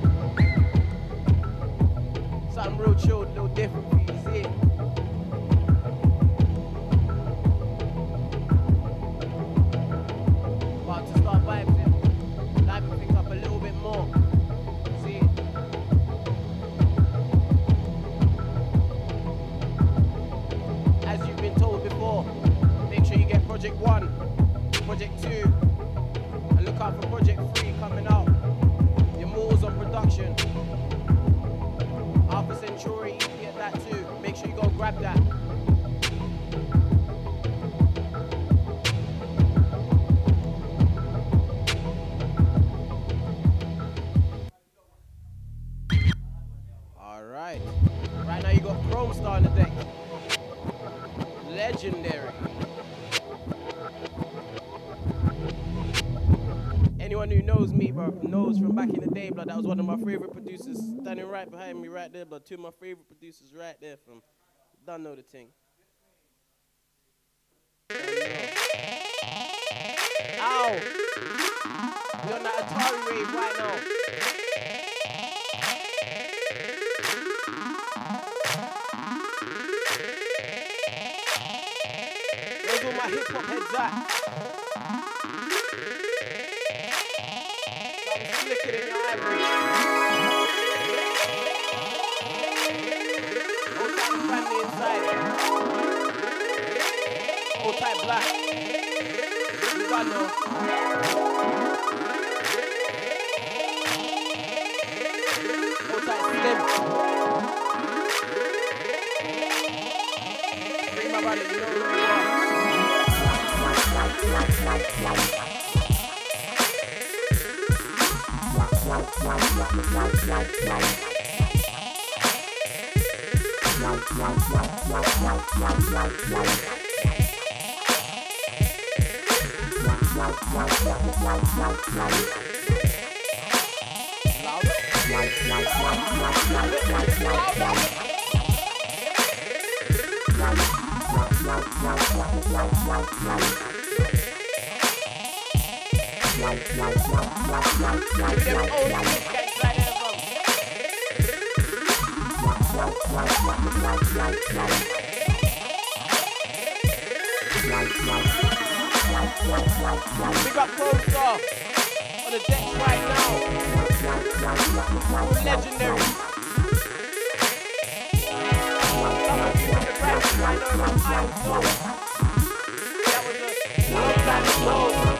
C: Something real chilled, a little different for you, see it? About to start vibing, liven things up a little bit more. See it? As you've been told before, make sure you get Project One, Project Two, and look out for Project Three coming out. Your Immortals on production. Alpha Centauri, you can get that too. Make sure you go grab that. All right. Right now you got Chrome Star on the deck. Legendary. Anyone who knows me, bro, knows from back in the day, blood, that was one of my favorite producers standing right behind me right there, blood. Two of my favorite producers right there from Don't Know the Thing. Ow! We're on that Atari rave right now. Where's all my hip hop heads at? I'm slicker than your average. All type of family inside. All type black. You got no. All type slim. Bring my brother, you know who you are. Big up Pro-Star on the deck right now. Legendary. That was a long time ago.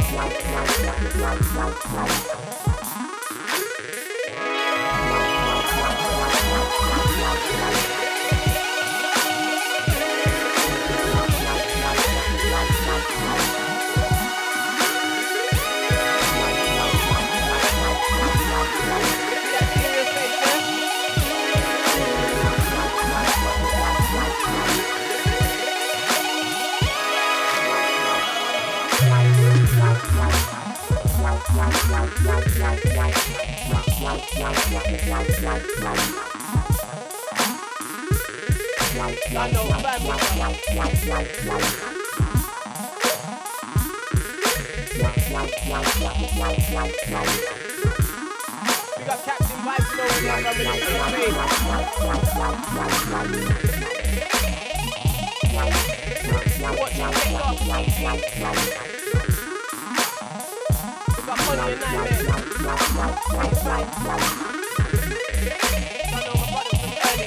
C: I know family. We got Captain Vibes over there coming in to me. Watch your TikTok. We got Money and Nightmare. I know my brother's from early.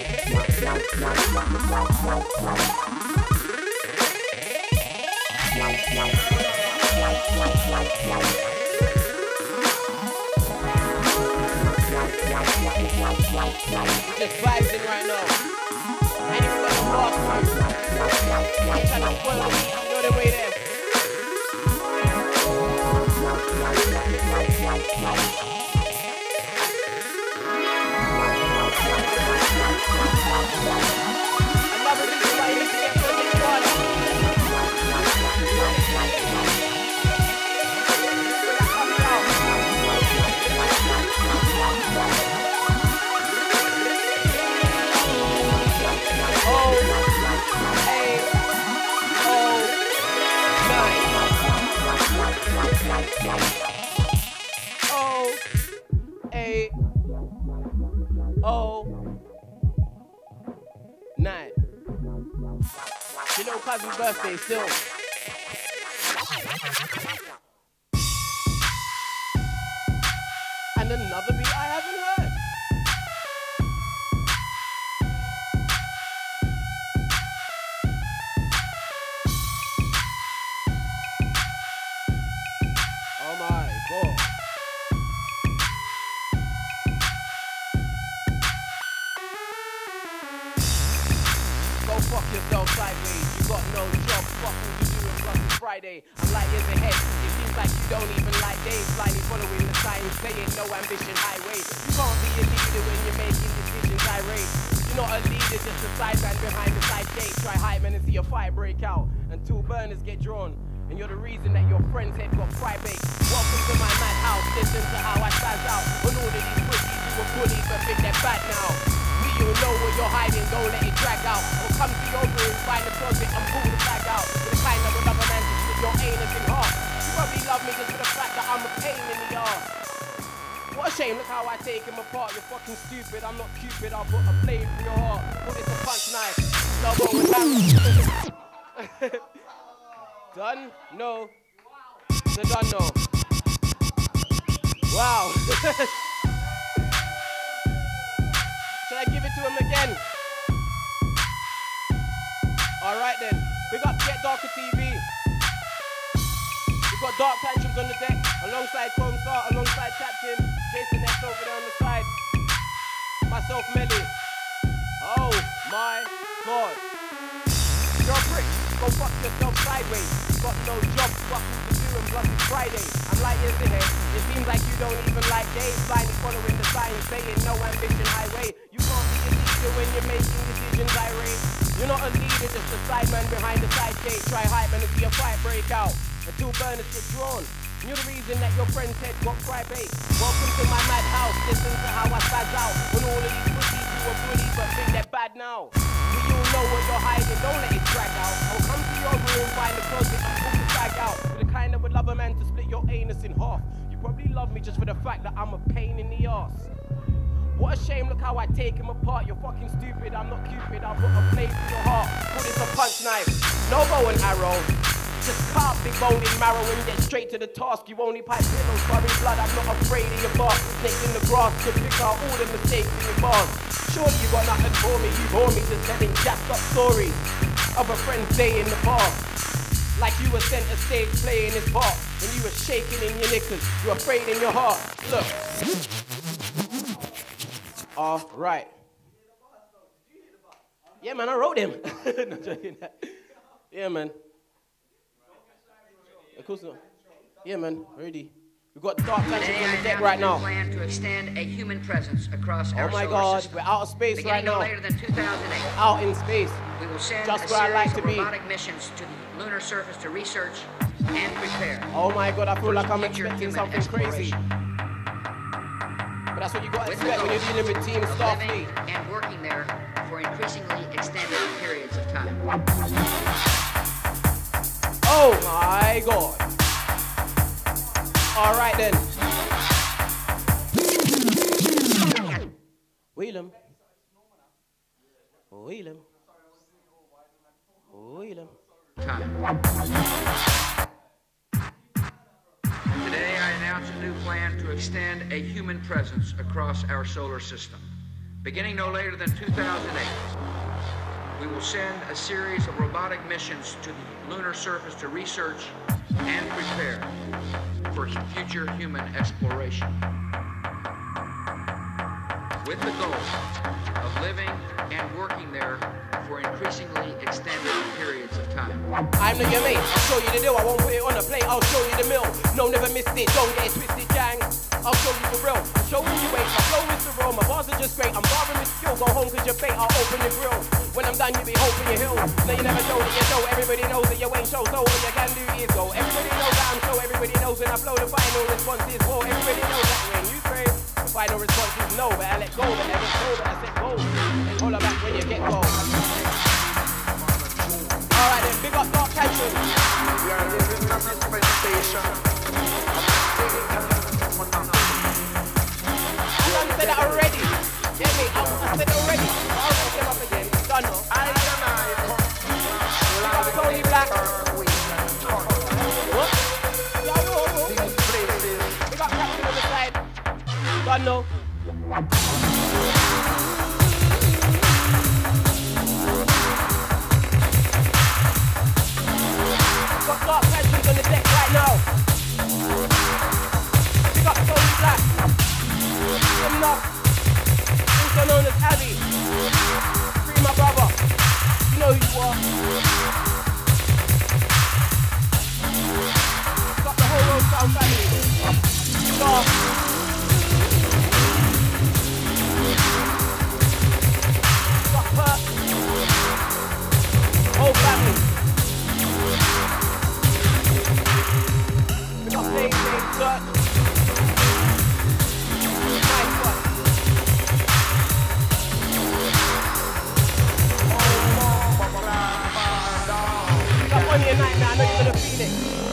C: Just vibing right now. Anyone got a boss, man? I'm trying to follow me. I know the way there. Another reason why you need to get Project One. Oh, eight, oh, nine. You know cousin's birthday still. And another beat I haven't heard. Oh my God. Go fuck yourself sideways. You got no job. Fuck all you do on Friday. I'm light years ahead. It seems like you don't even like days. Blindly following the signs, saying no ambition highway. You can't be a leader when you're making decisions irate. You're not a leader, just a sideman behind the side gate. Try hype man and see a fire break out until burners get drawn. And you're the reason that your friend's head got fry baked. Welcome to my madhouse. Listen to how I stand out. On all of these pussies who were bullies but think they're bad now. You know where you're hiding, don't let it drag out. Or come to your room, find the closet and pull the bag out. With the kind of a rubber man to split your anus in half. You probably love me just shame, look how I take him apart. You're fucking stupid, I'm not Cupid. I'll put a blade through your heart. Put it to punch knife. Double with that. Done? No. The done no. Wow. Should I give it to him again? Alright then. We got Get Darker T V. We've got Dark Tantrums on the deck, alongside Chrome Star, alongside Captain, Jason X over there on the side. Myself, Melly. Oh my God. You're a prick. Go fuck yourself sideways. Got no job, fuck to do and plus it's Friday. I'm light years ahead. It seems like you don't even like gays. Blindly following the signs, saying no ambition highway. You can't be a leader when you're making decisions irate. You're not a leader, just a sideman behind the side gate. Try hype and it'll be a fight break out. Until burners get drawn. And you're the reason that your friend's head got cry bait. Welcome to my madhouse. Listen to how I spaz out. When all of these pussies do a bully but think they're bad now. We all know what you're hiding, don't let it drag out. I'll come to your room, find the closet and pull the tag out. You're the kind that would love a man to split your anus in half. You probably love me just for the fact that I'm a pain in the ass. What a shame, look how I take him apart. You're fucking stupid, I'm not Cupid. I'll put a blade through your heart. Put it a punch knife, no bow and arrow. Just carve big bone in marrow and get straight to the task. You only pipe pillows, sorry blood, I'm not afraid of your bark. Snakes in the grass to pick out all the mistakes in your bars. Surely you got nothing for me, you bore me just telling jacked up stories of a friend's day in the past. Like you were sent a stage playing his part, and you were shaking in your knickers, you're afraid in your heart. Look. All right. Yeah, man, I wrote him. No joking. Yeah, man. Of course not. Yeah, man, ready. We've got Dark Tantrums on the deck right now.
N: Plan to extend a human presence across our
C: Oh my
N: solar
C: God,
N: system.
C: we're out of space
N: Beginning
C: right
N: no
C: now.
N: later than two thousand eight.
C: We're out in space.
N: We will send
C: Just
N: a
C: where I
N: series
C: like to
N: of
C: be.
N: robotic missions to the lunar surface to research and prepare.
C: Oh my God, I feel like I'm
N: future
C: expecting
N: human
C: something crazy.
N: exploration.
C: But that's what you got to
N: With the
C: expect when
N: goal
C: you're dealing with Team
N: of
C: Starfleet.
N: living and working there for increasingly extended periods of time.
C: Oh my God. All right then. Wheel him. Wheel him. Wheel him.
N: Time. Today I announce a new plan to extend a human presence across our solar system. Beginning no later than two thousand eight, we will send a series of robotic missions to the lunar surface to research and prepare for future human exploration. With the goal of living and working there for increasingly extended periods of time.
C: I'm the your mate, I'll show you the deal. I won't put it on a plate, I'll show you the mill. No, never missed it, don't get it twisted, gang. I'll show you for real, I'll show you weight. My flow is the real, my bars are just great. I'm barring with skill, go home cause you're bait, I'll open the grill. When I'm done, you be hoping you hill. No, you never show that you show, everybody knows that you ain't show. So all you can do is go. Everybody knows that I'm show, everybody knows when I flow. The final response is war, everybody knows that when you pray. The final response is no, but I let go, but I let go, but I said go. And hold her back when you get go. Alright then, big up Dark Tantrums.
O: Yeah, this is not a meditation.
C: I said that already. Get me? I, I said it already. I'll put them up again. Done. I got Tony Black. What? Yeah, whoa, whoa. We got Captain on the side. Done no. Got Dark Tantrums on the deck right now. We got Tony Black. Him not. Also known as Abby. Free my brother. You know who you are. Got the whole road sound family. Star. Got Perk. Whole family. We got Dave, Dave, Search. Nice one. Got money a night, man. I know you're gonna feel it.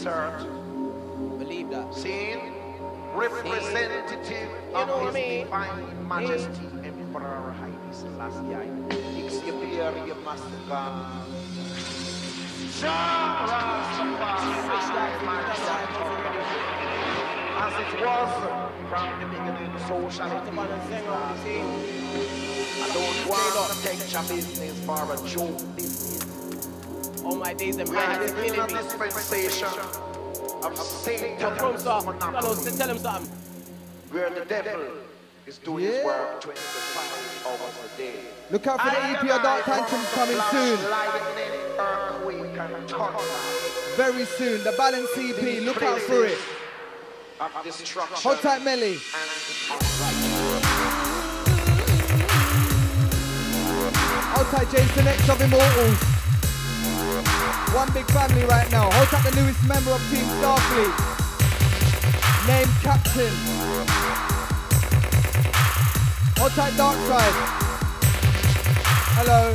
O: insert.
C: Believe that.
O: Seen? Representative
C: You know
O: of
C: what I
O: His
C: mean?
O: Divine Majesty, Emperor Haile Selassie, Ixioperia Master As it was from the beginning, so shall it be. I don't want to take your business for a joke.
C: All my days and
O: We are
C: nights
O: living in
C: killing
O: a
C: me.
O: dispensation of Satan
C: Yo, Chrome Star,
O: monopoly,
C: tell, tell him something.
O: where the devil is doing his work twenty-five hours a day.
M: Look out for the E P of Dark Tantrums coming soon.
O: Lightning, earthquake, and thunder
M: Very soon. The Balance E P. Look out for it.
O: of destruction.
M: Hold tight, Melly. Hold tight, Jason X of Immortals. One big family right now. Hold tight the newest member of Team Starfleet. Named Captain. Hold tight, Darkside. Hello.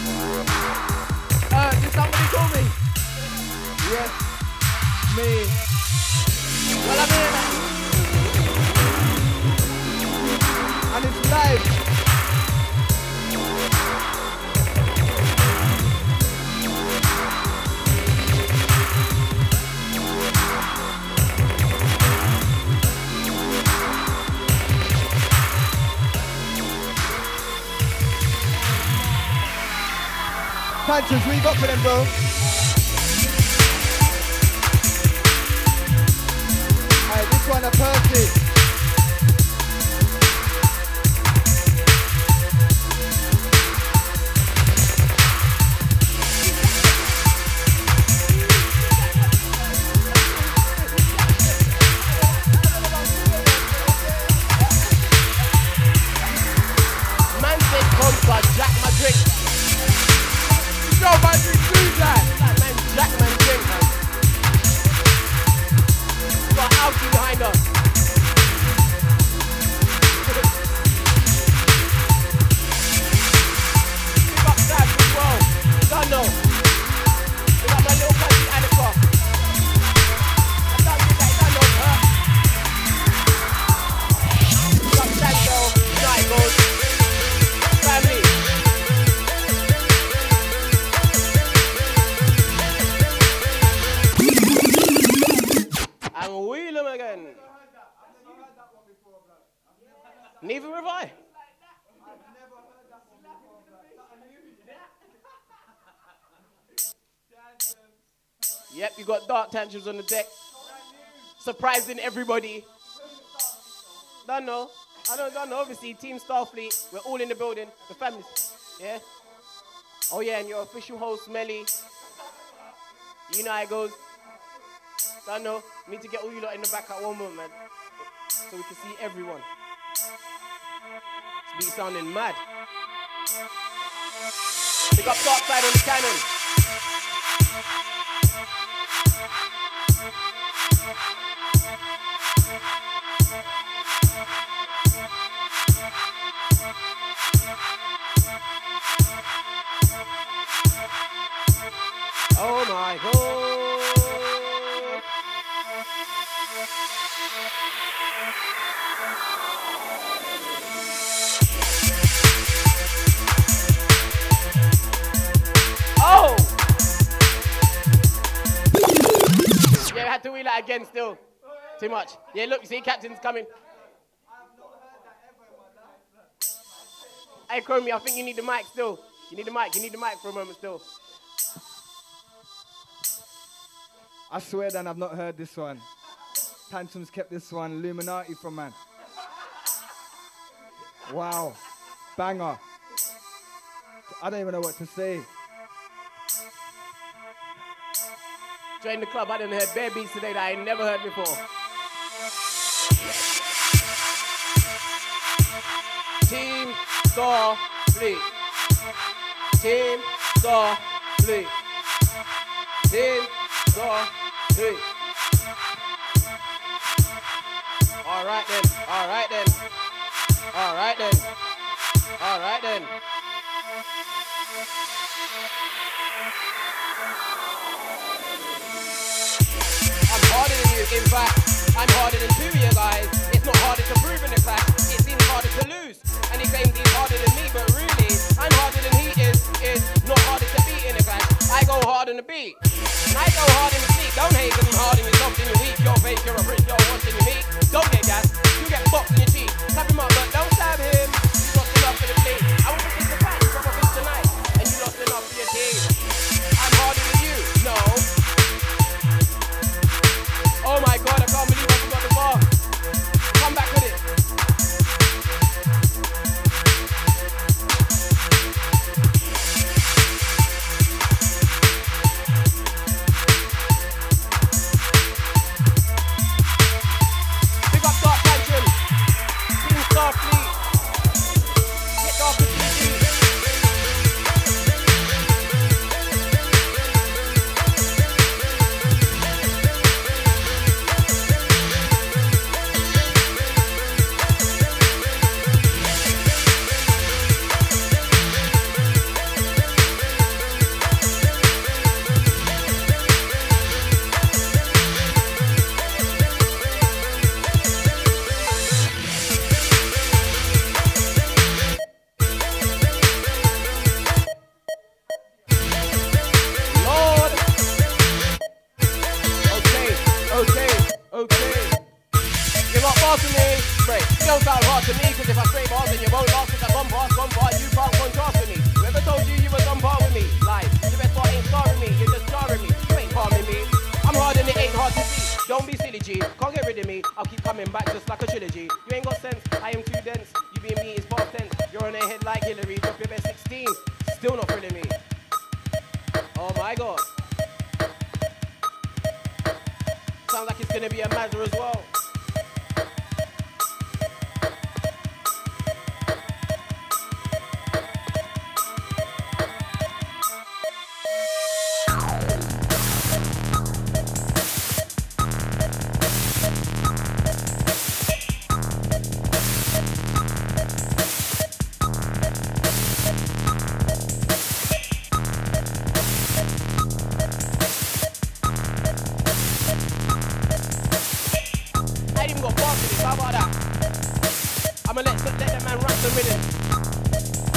C: Uh, did somebody call me?
M: Yes. Me.
C: Well, I'm here now.
M: And it's live. Tantrums, what you got for them, bro? Alright, this one a Percy.
C: Man said come for Jack my drink. Yo, man, drink food, lad. Like, man, Jack man drink, man. Got Alfie behind us. Pick up Dad as well. Don't know. Pick up my little cousin Annika. I don't think that don't know her. Pick up Dad girl. Night goes. Family. And wheel him again. Neither have I. Yep, you got Dark Tantrums on the deck. Surprising everybody. Don't know. I don't, don't know. Obviously, Team Starfleet, we're all in the building. The families. Yeah? Oh, yeah, and your official host, Melly. You know how it goes. Don't know. Need to get all you lot in the back at one moment, man. So we can see everyone. This beat sounding mad. Pick up Dark Side on the cannon. Oh my God. Oh! Yeah, we had to wheel that again still. Too much. Yeah, look, you see, Captain's coming. Hey, Chromie, I think you need the mic still. You need the mic, you need the mic for a moment still.
M: I swear, Dan, I've not heard this one. Tantrums kept this one. Illuminati from man. Wow. Banger. I don't even know what to say.
C: Join the club, I done heard bare beats today that I ain't never heard before. Team Starfleet. Team Starfleet. Team Starfleet. All right then, all right then, all right then, all right then. fact, I'm harder than two of you guys. It's not harder to prove in the clash, it seems harder to lose. And he claims he's harder than me, but really, I'm harder than he is, is not harder to beat in the clash. I go hard on the beat, and I go hard in the sleep. Don't hate cause I'm hard in your soft and you're weak. You're fake, you're a brick, you're what's in your meat. Don't get gas, you get boxed in your cheek. Tap him up, but don't stab him. You lost enough for the plate. I want to fix the fight, you drop a fist tonight. And you lost enough for your team. I'm harder than you, no. Oh my god, I can't believe I forgot the bar. Come back with it. Pick up Dark Phantom. Team Starfleet. Get Dark with T V. Lord. Okay, okay, okay. You got bars to me, break. You don't sound hard to me, cause if I spray bars then you won't last. Cause I gone past, gone far, you can't contrast with me. Whoever told you you was on par with me? Lie, the best part ain't scarring me, you're just jarring me. You ain't harming me. I'm hard and it ain't hard to see. Don't be silly, G. Can't get rid of me. I'll keep coming back just like a trilogy. You ain't got sense, I am too dense. You being me is past tense. You're on a head like Hillary. Drop your best sixteen. Still not thrilling me. Oh my god. Sounds like it's gonna be a Mazda as well. I ain't even got bars in this, how about that? I'ma let, let that man run the rhythm.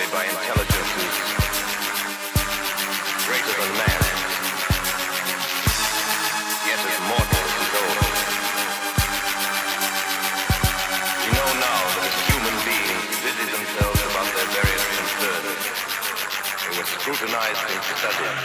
P: by intelligences greater than man, yet as mortal as his own. We know now that as human beings busy themselves about their various concerns, they were scrutinized and studied.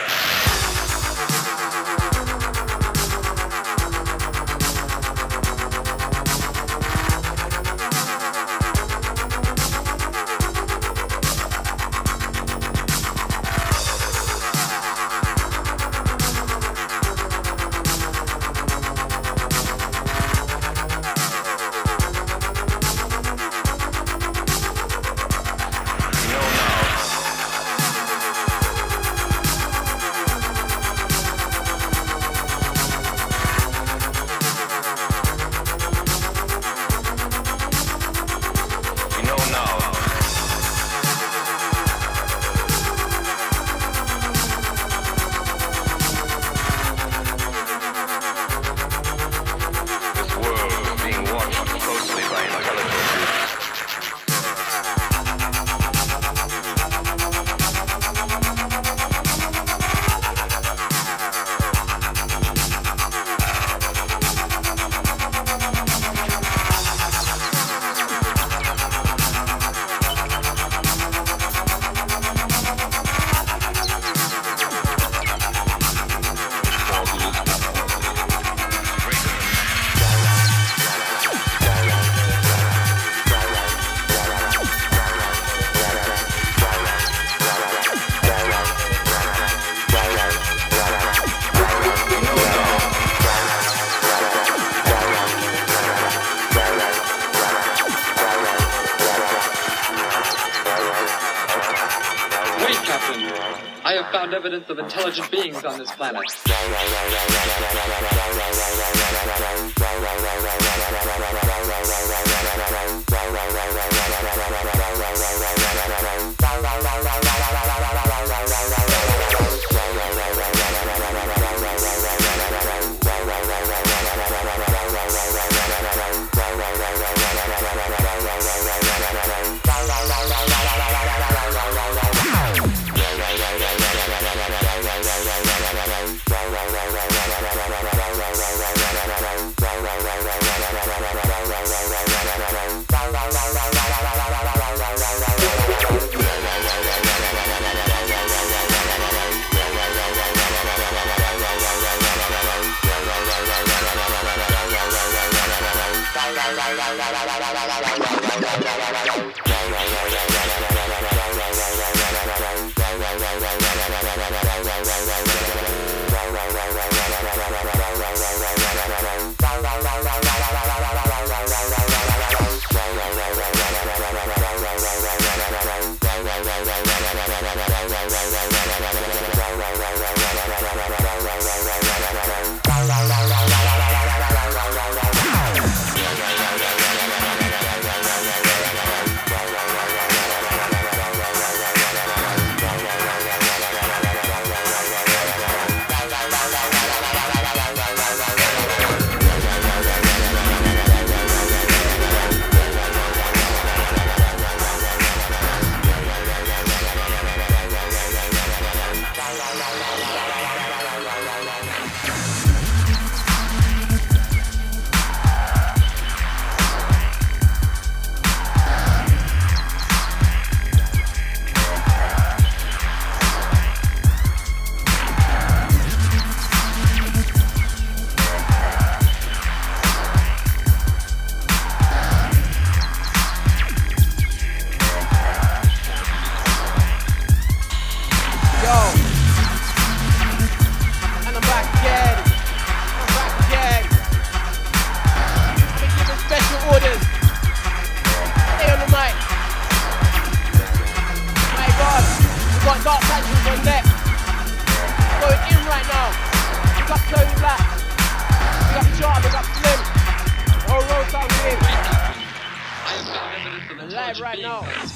Q: I have found evidence of intelligent beings on this planet.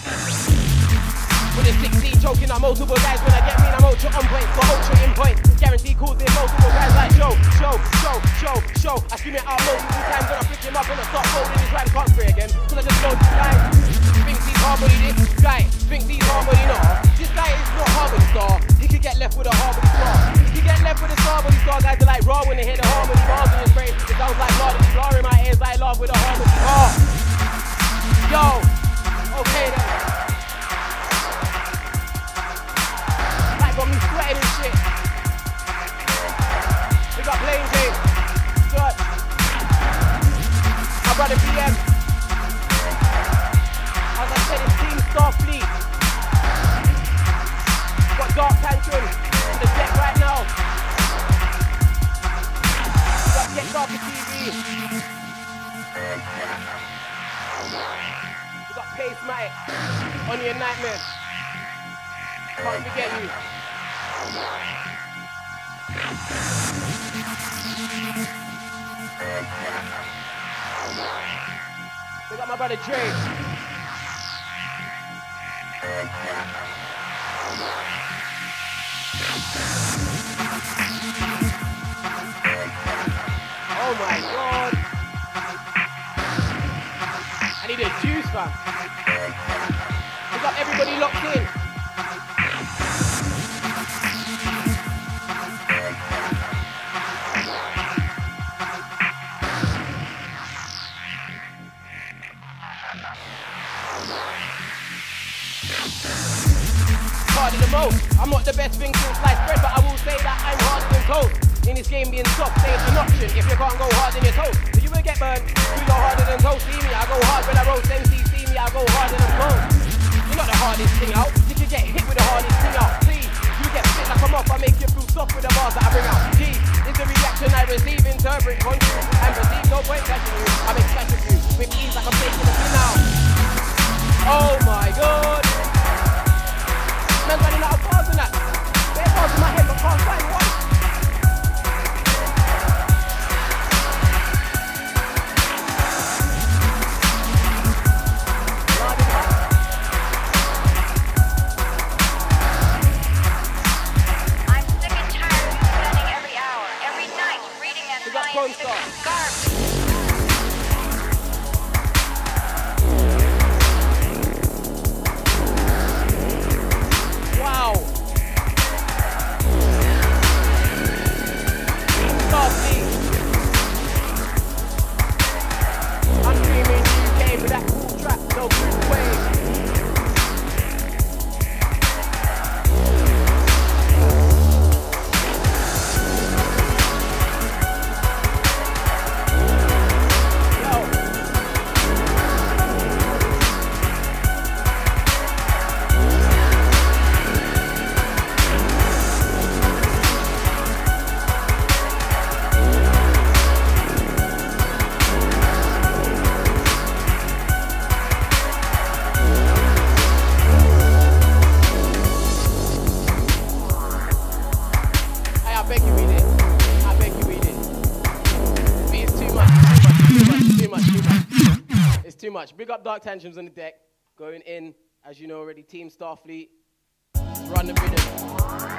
C: With a sixteen choking on multiple guys when I get mean, I'm ultra on point for ultra in point. Currency calls it multiple guys like show, show, show, show, show. I scream it out multiple times when I flick him up and I start folding his rhyme can't spray again. Cause I just know this guy thinks he's harmony, this guy thinks he's harmony, no. This guy is not harmony star. He could get left with a harmony star. He could get left with a harmony star. Guys are like raw when they hear the harmony bars in his brain. It sounds like Lord and Law in my ears like love with a harmony bar. Yo, okay then. That got me sweating and shit. We got Plain Jane, Search, my brother B M. As I said, it's Team Starfleet. Got Dark Tantrum on the deck right now. We got Get Darker T V. We got Pacematic on your nightmare. Can't forget you. We got my brother Dre. Oh my god. I need a juice, fam. We got everybody locked in. Harder than most. I'm not the best thing since sliced bread, but I will say that I'm harder than toast. In this game being soft ain't an option if you can't go hard in your toast. So you will get burned, you go harder than toast. See me, I go hard when I roast. M C see me, I go harder than most. You're not the hardest thing out, you can get hit with the hardest thing out. Please, you get fit like I'm off, I make you feel soft with the bars that I bring out. G is the reaction I receive, interpret, control, and receive. No point catching you, I make cash with you. With ease like I'm taking a pin out. Oh my god. Man's running out of bars in that. There's bars in my head but can't find one.
R: I'm sick and tired of you spending every hour, every night reading that science fiction garbage.
C: Wow. Starfleet. I'm dreaming U K with that cool track, no blue wave. Too much. Big up Dark Tantrums on the deck. Going in, as you know already, Team Starfleet. Run the rhythm.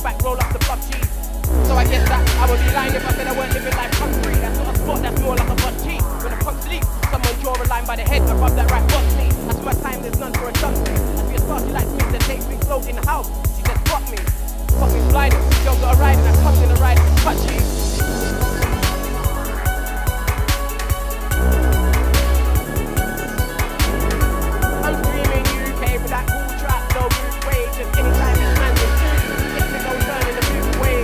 S: back, roll up the buck cheese. So I guess that I would be lying if I said I weren't living life country. That's not a spot, that's more like a butt cheek. When a punk sleep, someone draw a line by the head above that right butt knee. That's my time, there's none for a junkie. As we start, she likes me to take big float in the house. She says, fuck me. Fuck me sliding. Girl got a ride and I come in a ride. Touchy. I'm screaming U K for that cool trap, no good way. Just anytime this man's in food, it's me no turn in the big way.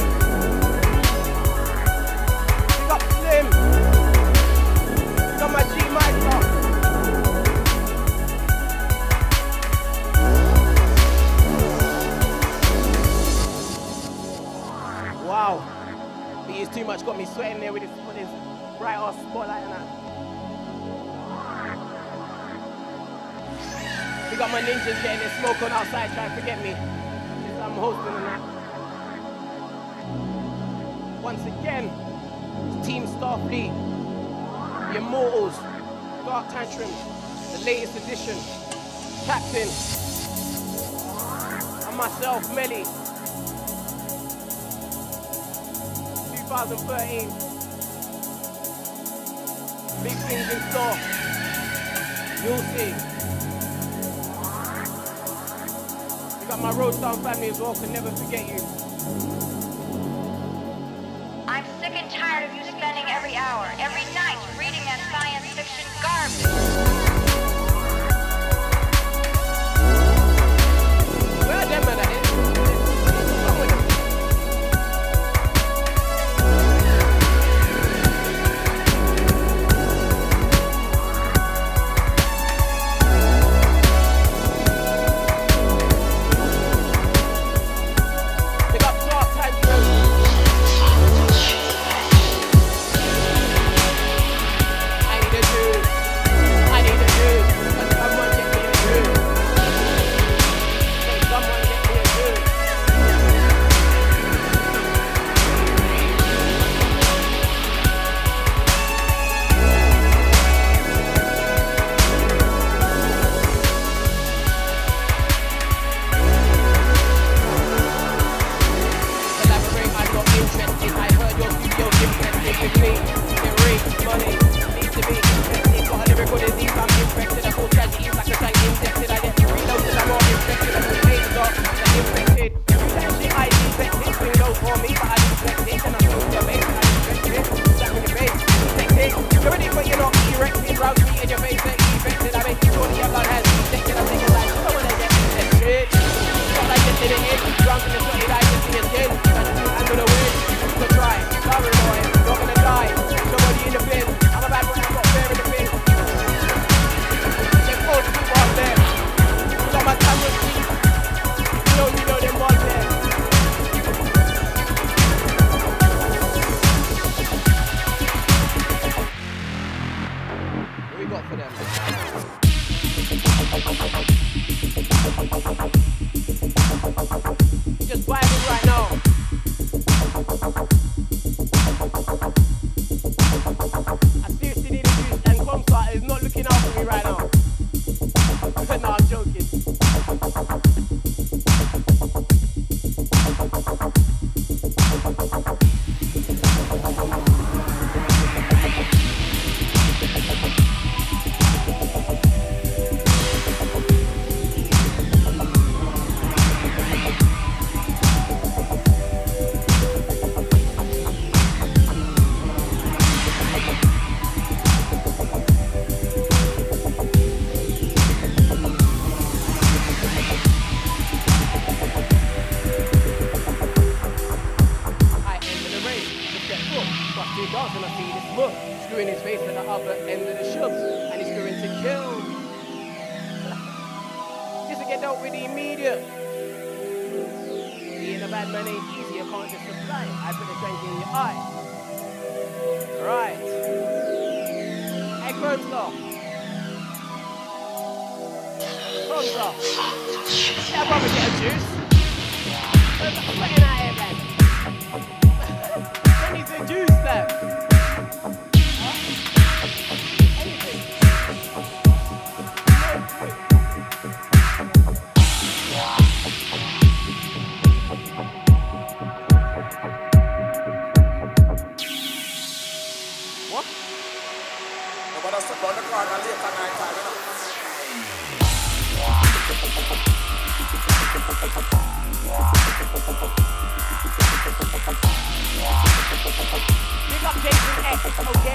S: Big up Slim. Got my G Meister. Wow, he is too much, got me sweating there with his, with his bright ass spotlight and that. We got my ninjas getting their smoke on outside trying to forget me. Since I'm hosting and that. Once again, it's Team Starfleet, the Immortals, Dark Tantrum, the latest edition, Captain, and myself, Melly. twenty thirteen. Big things in store. You'll see. We got my Roadstown family as well, can never forget you.
R: I'm sick and tired of you spending every hour, every night, reading that science fiction garbage.
S: Where are them at that?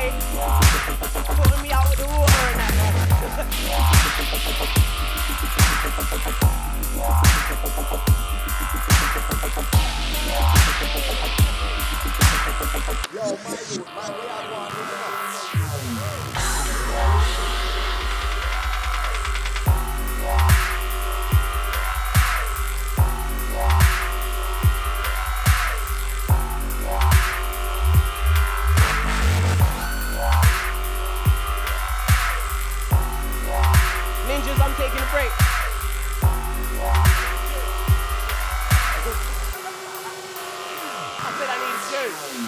S: way. Putting me out with the water and that, man.
L: Yo, my dude, my way I want to
S: Ninjas, I'm taking a break. I said I need two.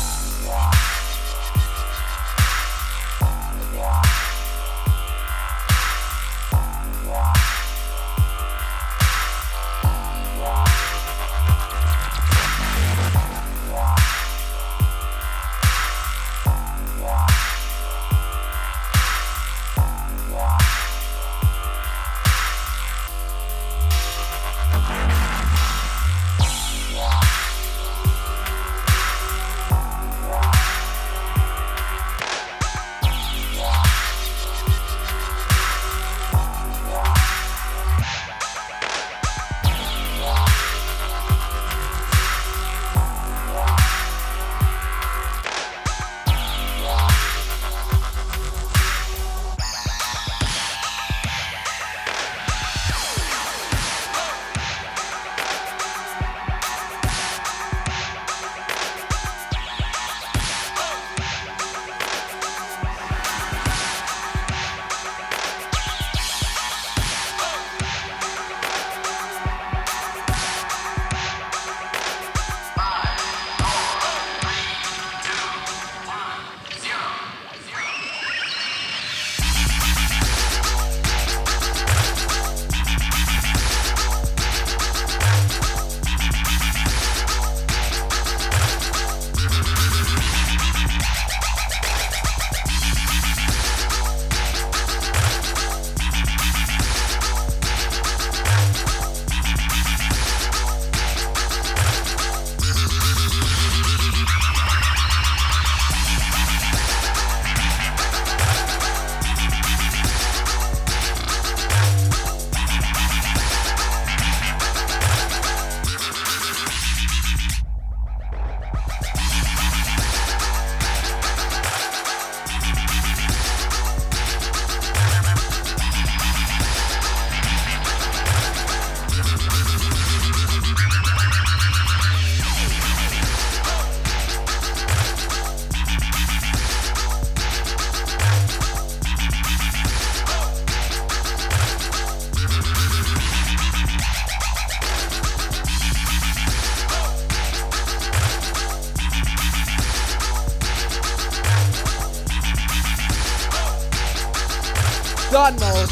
M: God knows.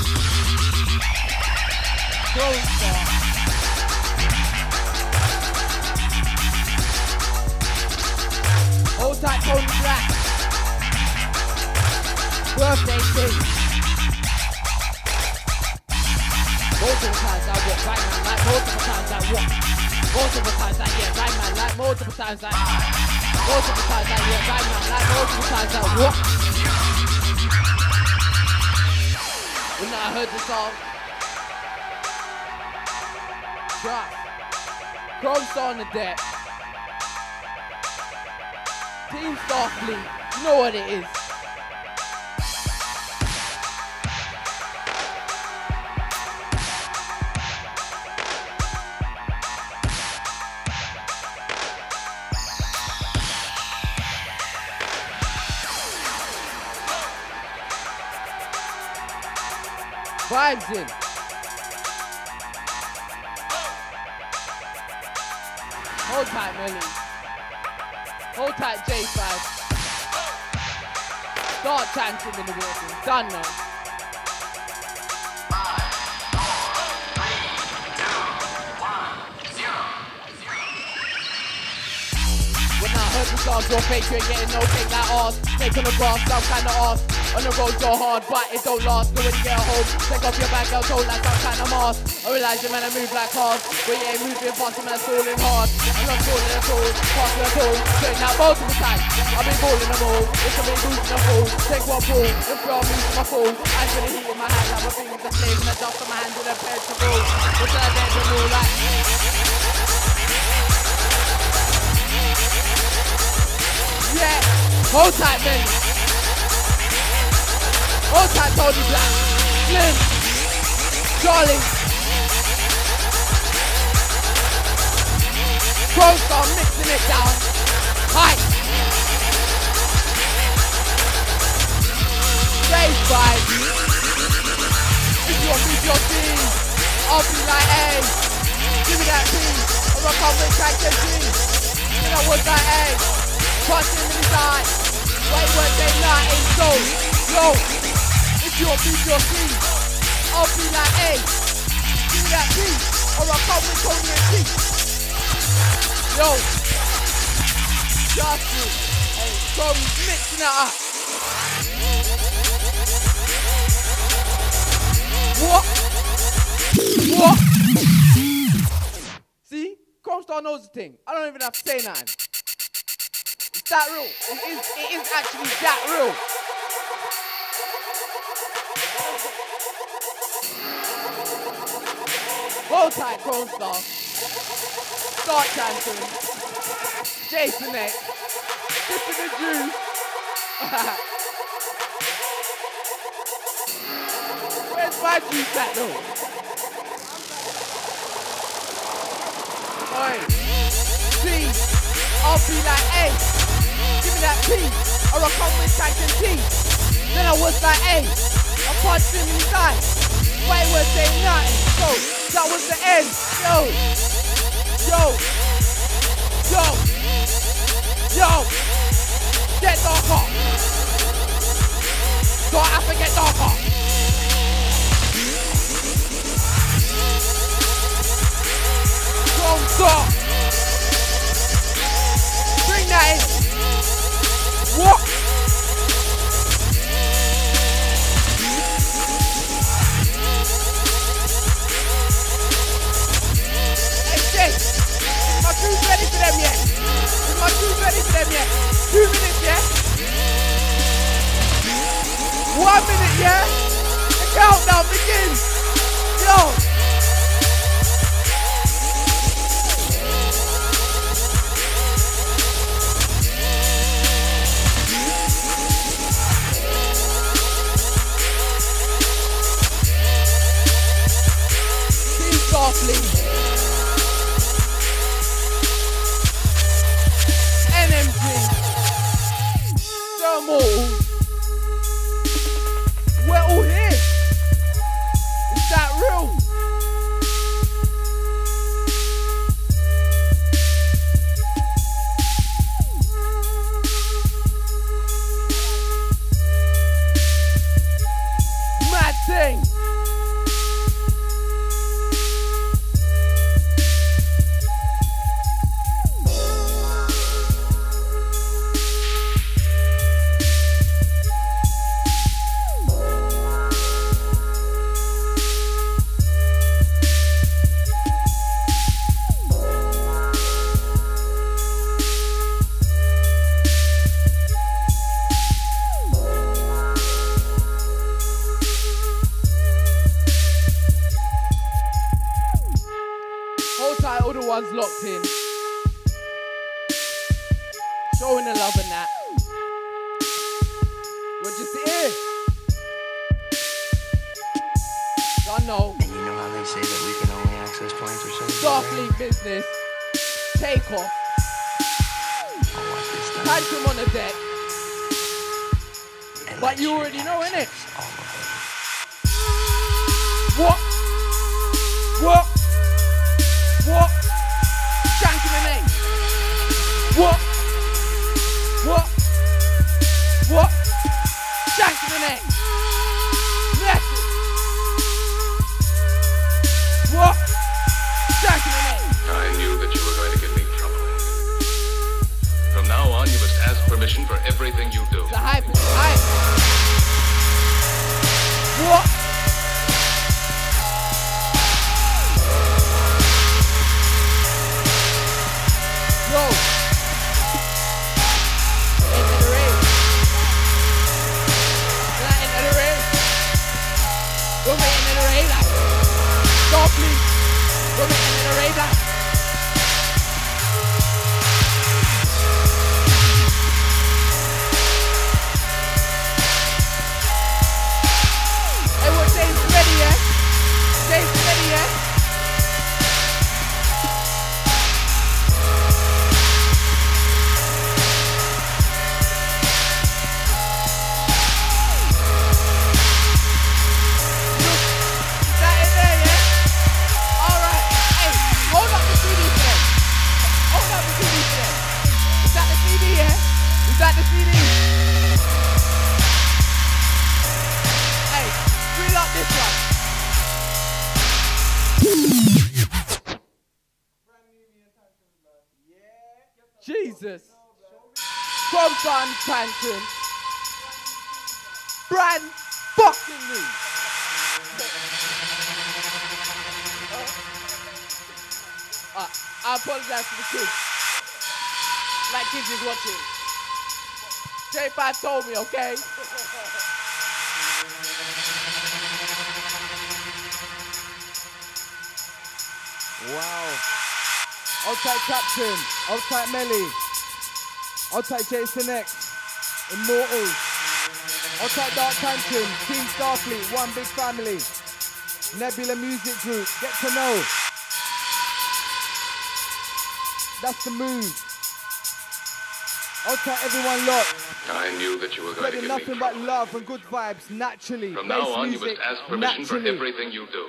M: Close star. Hold tight, Tony Black. Birthday thing. Most of the times I walk right man like most of the times I walk. Most of the times I yeah right man like most of the times I most of the times I yeah right man like most of the times I walk. When I heard the song, drop, Chrome's on the deck, Team Starfleet, you know what it is. Vibes in. Hold tight, Melly. Hold tight, J five. Start chanting in the building. Done now. When I heard the songs, you're fake, you ain't getting no fake like ours. Take on the grass, some kind of arse.
S: On the road so hard, but it don't last. So when you get home, take off your bag, girl, told like some kind of mask. I realise your man, I move like cars, but you ain't moving fast, man, falling hard. I'm not falling at all, passing at all. Straight out multiple times, I've been balling them all. It's a big boost in the fall, take one ball, and throw me to my fall. I'm gonna heat in my hand, like my fingers are flames, and I dust on my hands with a pair to roll. What's that there to roll like? Yeah, hold tight, man. Hold tight, Tony Black. Slim. Charlie. Pro Star mixing it down. Hi. Stage five. If you want me to your team, I'll be like, hey, give me that beat. I'm gonna come with track ten G. You know what's that, hey? Punch him in his eye. Wait, what they not in so. Yo, if you want me to your team, I'll be like, hey, give me that beat. Or I'll come with Tony and T. Yo, just you. Hey, Toby's mixing it up. What? What? See? Chrome Star knows the thing. I don't even have to say nothing. It's that real. It is, it is actually that real. Hold tight, Chrome Star. Start chanting. Jason X. Dipping the juice. Where's my juice at though? Oi. See, I'll be like, hey, give me that P, or I'll come with track and T. Then I was like, hey, I punched him in his eye. Wait, was saying nothing. So, that was the end. Yo, yo, yo, yo, get darker. Don't have to get darker. Chrome Star. Bring that in. What? Hey, Jay. Is my shoes ready for them yet? Is my shoes ready for them yet? Two minutes, yeah? One minute, yeah? The countdown begins. Yo. Softly. N M G. Thermal. We're all here. Is that real? Mad thing. All the ones locked in, showing the love and that. We're just here. Don't know.
T: And you know how they say that we can only access planes or something?
S: Starfleet business. Take off. Tantrum on the deck. And but you already know, innit? What? What? What? Shanking the name. What? What? What? Shanking the name. Left. What? Shanking the name.
E: I knew that you were going to get me trouble. From now on, you must ask permission for everything you do.
S: The hype is hype. We're waiting in the rave light. Softly. We're waiting in the rave light. Hey, what Dave's ready, yeah? Dave's ready, yeah? Is that the C D? Hey, reel up this one. Jesus. From Sun Tantrum. Brand fucking new. Uh, I apologize to the kids. Like kids is watching. J five told me, okay?
M: Wow. Outside Captain, outside Melly, outside Jason X, Immortals, outside Dark Tantrum, Team Starfleet, One Big Family, Nebula Music Group, get to know. That's the move. Outside everyone lot.
U: I knew that you were going to
M: Spreading
U: give
M: nothing
U: me
M: but love and good vibes naturally.
U: From
M: Bass
U: now on, you
M: music,
U: must ask permission
M: naturally.
U: for everything you do.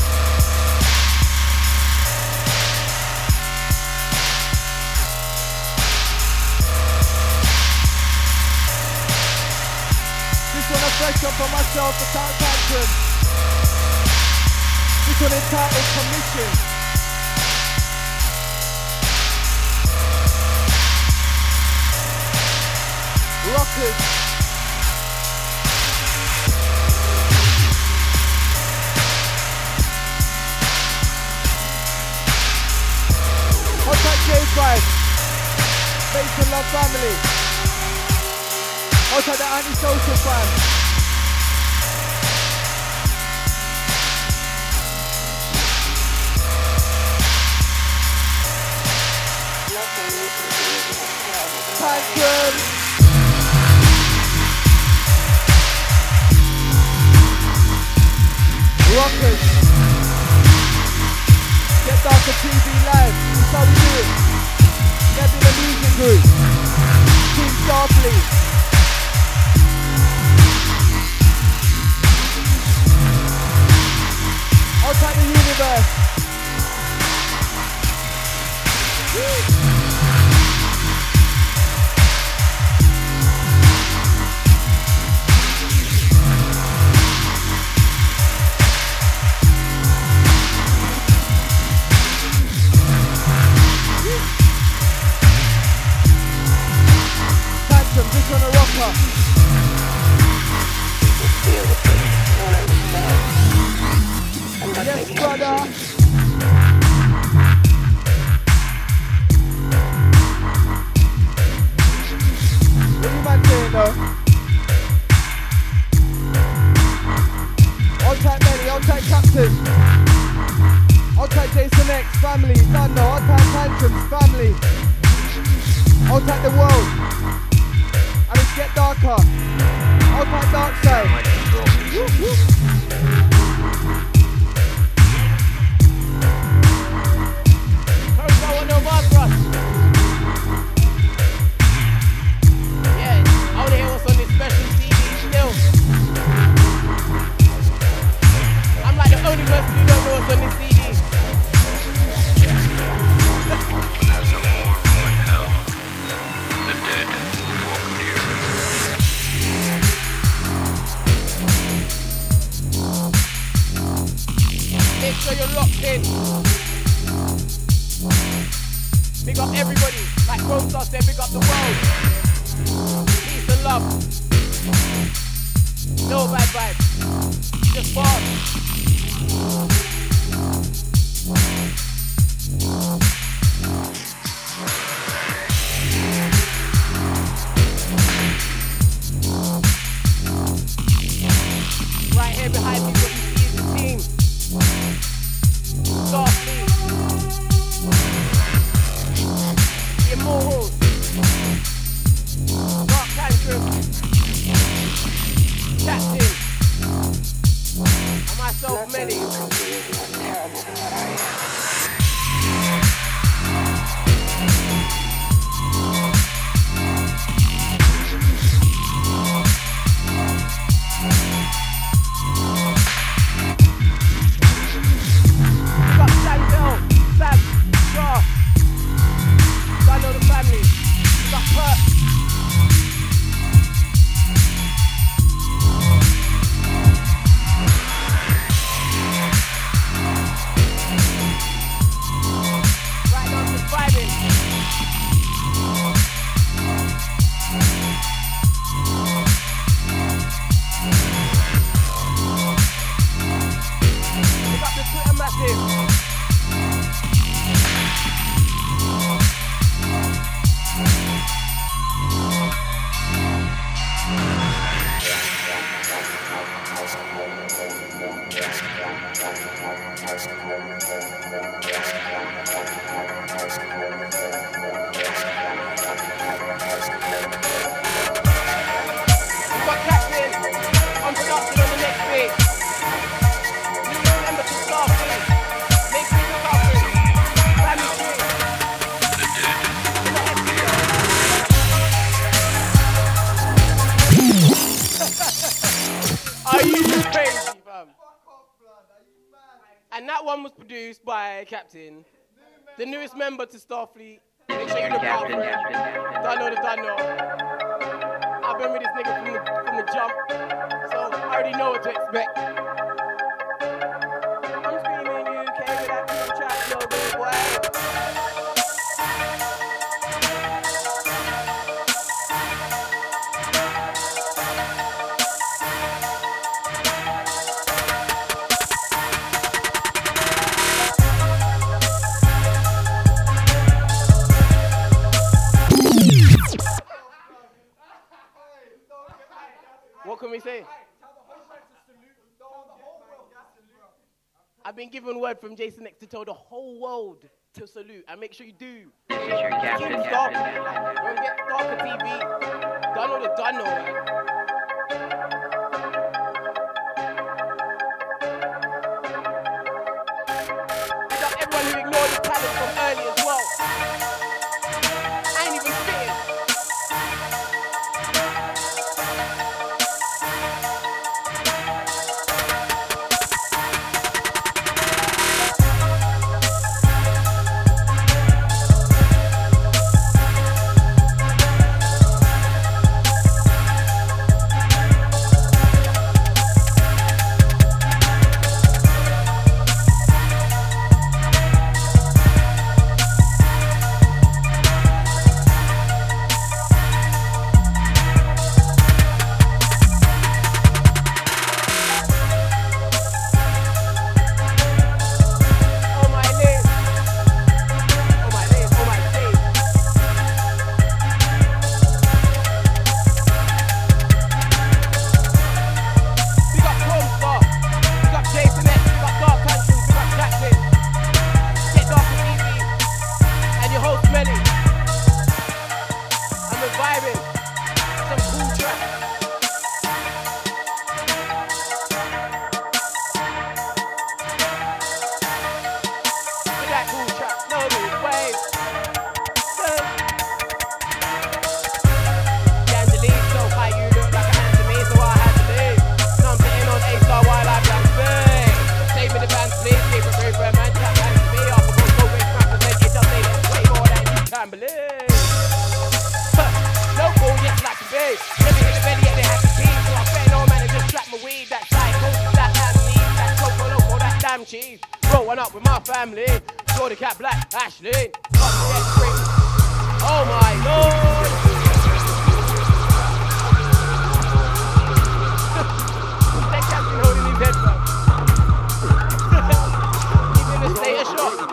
M: This one a fresh up for myself, the Dark Tantrum. This one entitled Commission. Rockers. Outside J five. Based on Love Family. Outside the Antisocial Fam. Tantrum. Rockers. Get Darker T V live. That's how we do it. Nebula Music Group. Team Starfleet. Outside the universe. Woo. This on a rocker. Yes, brother. What you man saying though? Outside Melly, outside Captain. Outside Jason X, family. Done no, outside Tantrums, family. Outside the world. And it's get darker. Outside Dark Side. Woo, woo.
S: First I want no boss rush. Yeah, I wanna hear what's on this special C D still. I'm like the only person who don't know what's on this C D. Make sure you're locked in. Big up everybody. Like Chrome Star said, big up the world. Peace and love. No bad vibes. Just bars. Right here behind me, what you see myself, Melly. Got Sandel, Sam, Shaw. I know the family. Got Pert. Right on to vibing. Pick up the Twitter massive. And that one was produced by Captain, the newest member to Starfleet. Make sure you look out for him. Dunno the Dunno. I've been with this nigga from the, from the jump, so I already know what to expect. I'm screaming U K with that cool track, yo, big boy. What can we say? I've been given word from Jason X to tell the whole world to salute, and make sure you do. Team Stop. Don't get Darker T V. Dunno the Dunno, man. Big up everyone who ignored the talent from early as well. I ain't even spitting. Cheese. Roll one up with my family. Jordan Cat Black, Ashley. Oh my lord. That cat's been holding his head back. He's in a state of shock.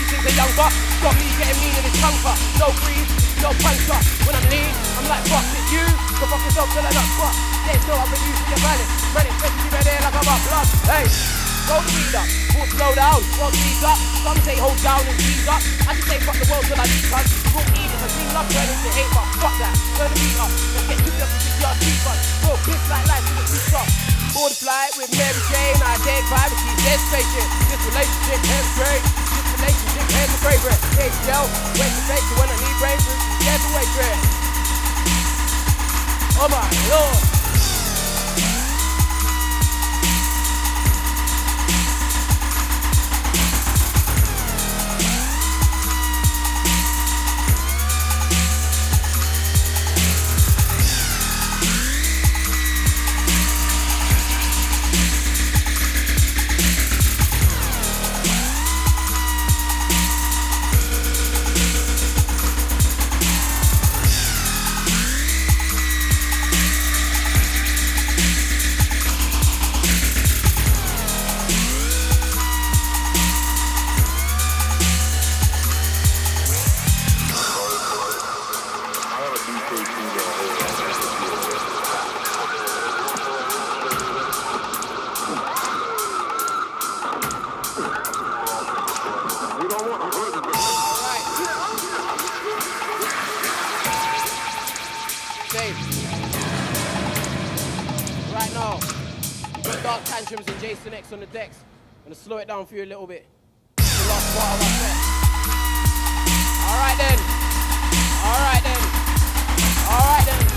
S: since a young buck. Got me getting mean in this bunker. No breeze, no puncher. When I'm lean, I'm like, fuck it, you. Go fuck yourself till I not squat. There's no other use to your vanish. Man, it's better to be there like I'm up blood. Hey, go speed up, walk slow down, walk speed up. Some say hold down and speed up. I just say fuck the world till I leave, cuz. Walk easy, cause team love turn into hate, but fuck that. Turn the beat up, let's get two up to six yards deep, cuz. Go piss like life to the two stop. Board flight with Mary Jane, I take five and she's dead spaceship. This relationship ends great. This relationship ends a great breath. H L, wait to face when I need brain food. Get the way dread. Oh my lord. Right now, got Dark Tantrums and Jason X on the decks. I'm gonna slow it down for you a little bit. The last part of our set. Alright then. Alright then. Alright then.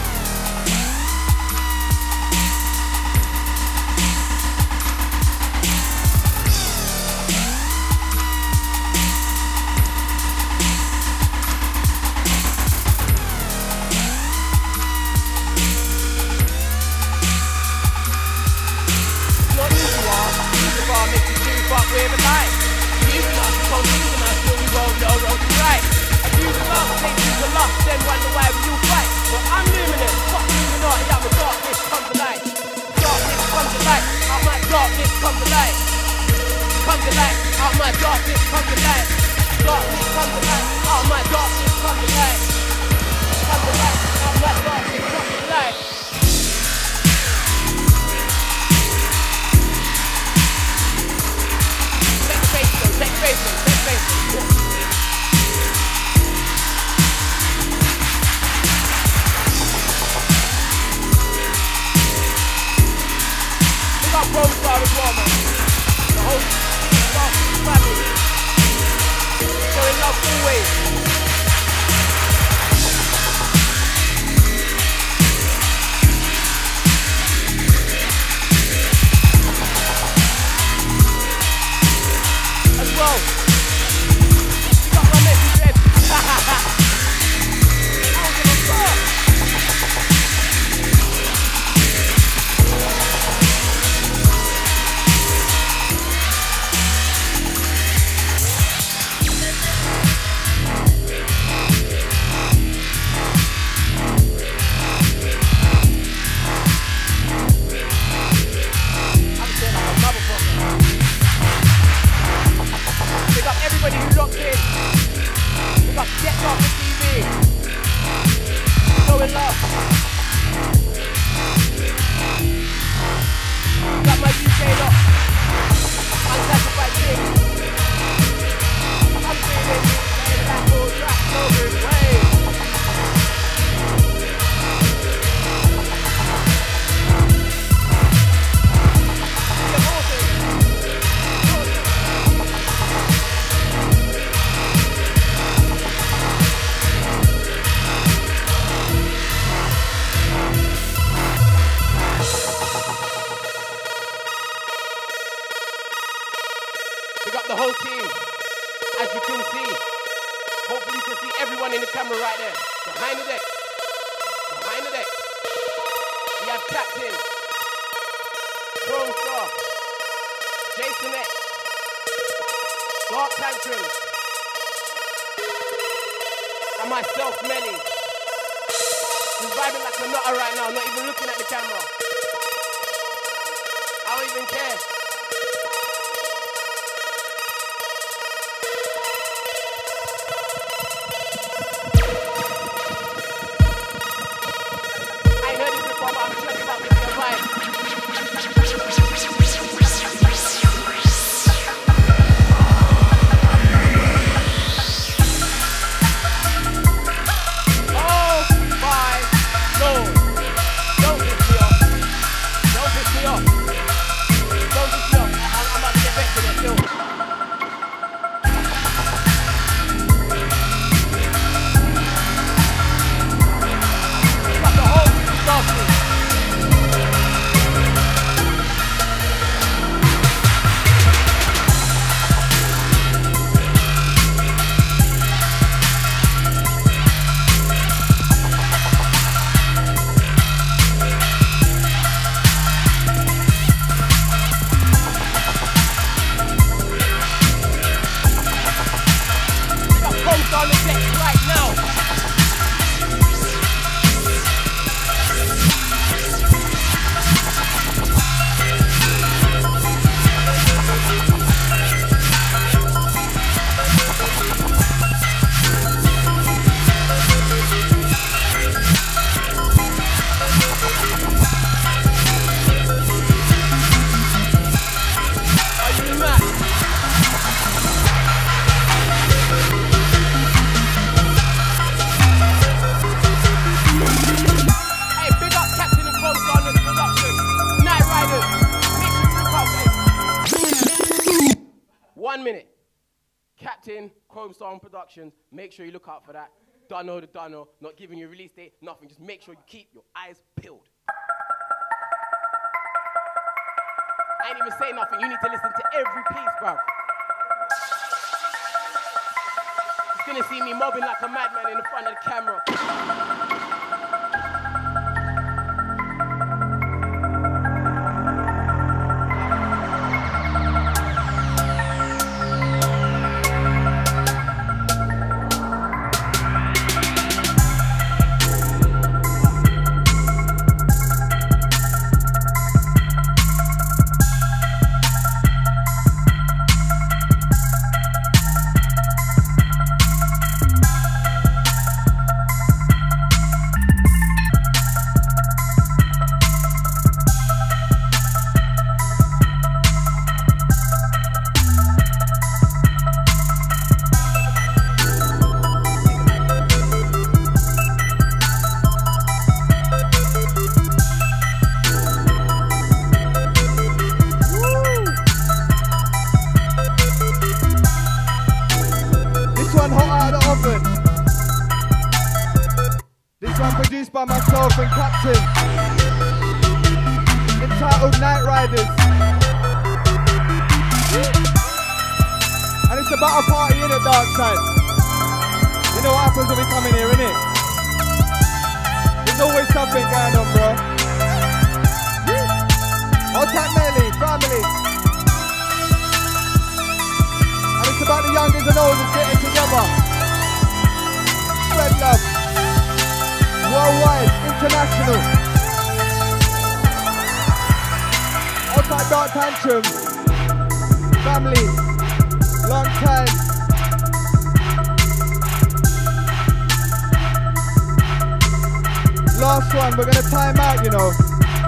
S: Fuck with a life. Even us, supposed to even us, till we roll no road to right. If you the love, take you the love, then wonder why we you fight. But I'm luminous, fuck Illuminati, out my darkness come to light. Darkness come to light, out my darkness come to light. Come to light, out my darkness come to light. Darkness come to light, out my darkness come to light. Come to light, out my darkness come to light. Take the bass, take the bass. We got Rome Star as well, man. The whole Star family. Showing love always. Well, you got my message read. I don't give a fuck. I'm saying like a motherfucker. We got everybody who locked in. We got Get Off the T V. Showing love. We got my U K lock. Unclassified King. I'm feeling in that old track over way. We got the whole team, as you can see. Hopefully you can see everyone in the camera right there. Behind the deck. Behind the deck. We have Captain, Chrome Star, Jason X, Dark Tantrums, and myself, Melly. He's vibing like a nutter right now, not even looking at the camera. I don't even care.
C: Martin, Chrome Sound Productions, make sure you look out for that. Dunno the Dunno, not giving you a release date, nothing. Just make sure you keep your eyes peeled. I ain't even say nothing. You need to listen to every piece, bruv. You're gonna see me mobbing like a madman in the front of the camera.
M: By myself and Captain, entitled Night Riders, and it's about a party in the dark side. You know what happens when we come in here, innit? There's always something going on, bro. Old Tight Melly, family, and it's about the youngers and olders getting together. Spread love. Worldwide, international. Outside Dark Tantrums. Family. Long time. Last one, we're gonna time out, you know.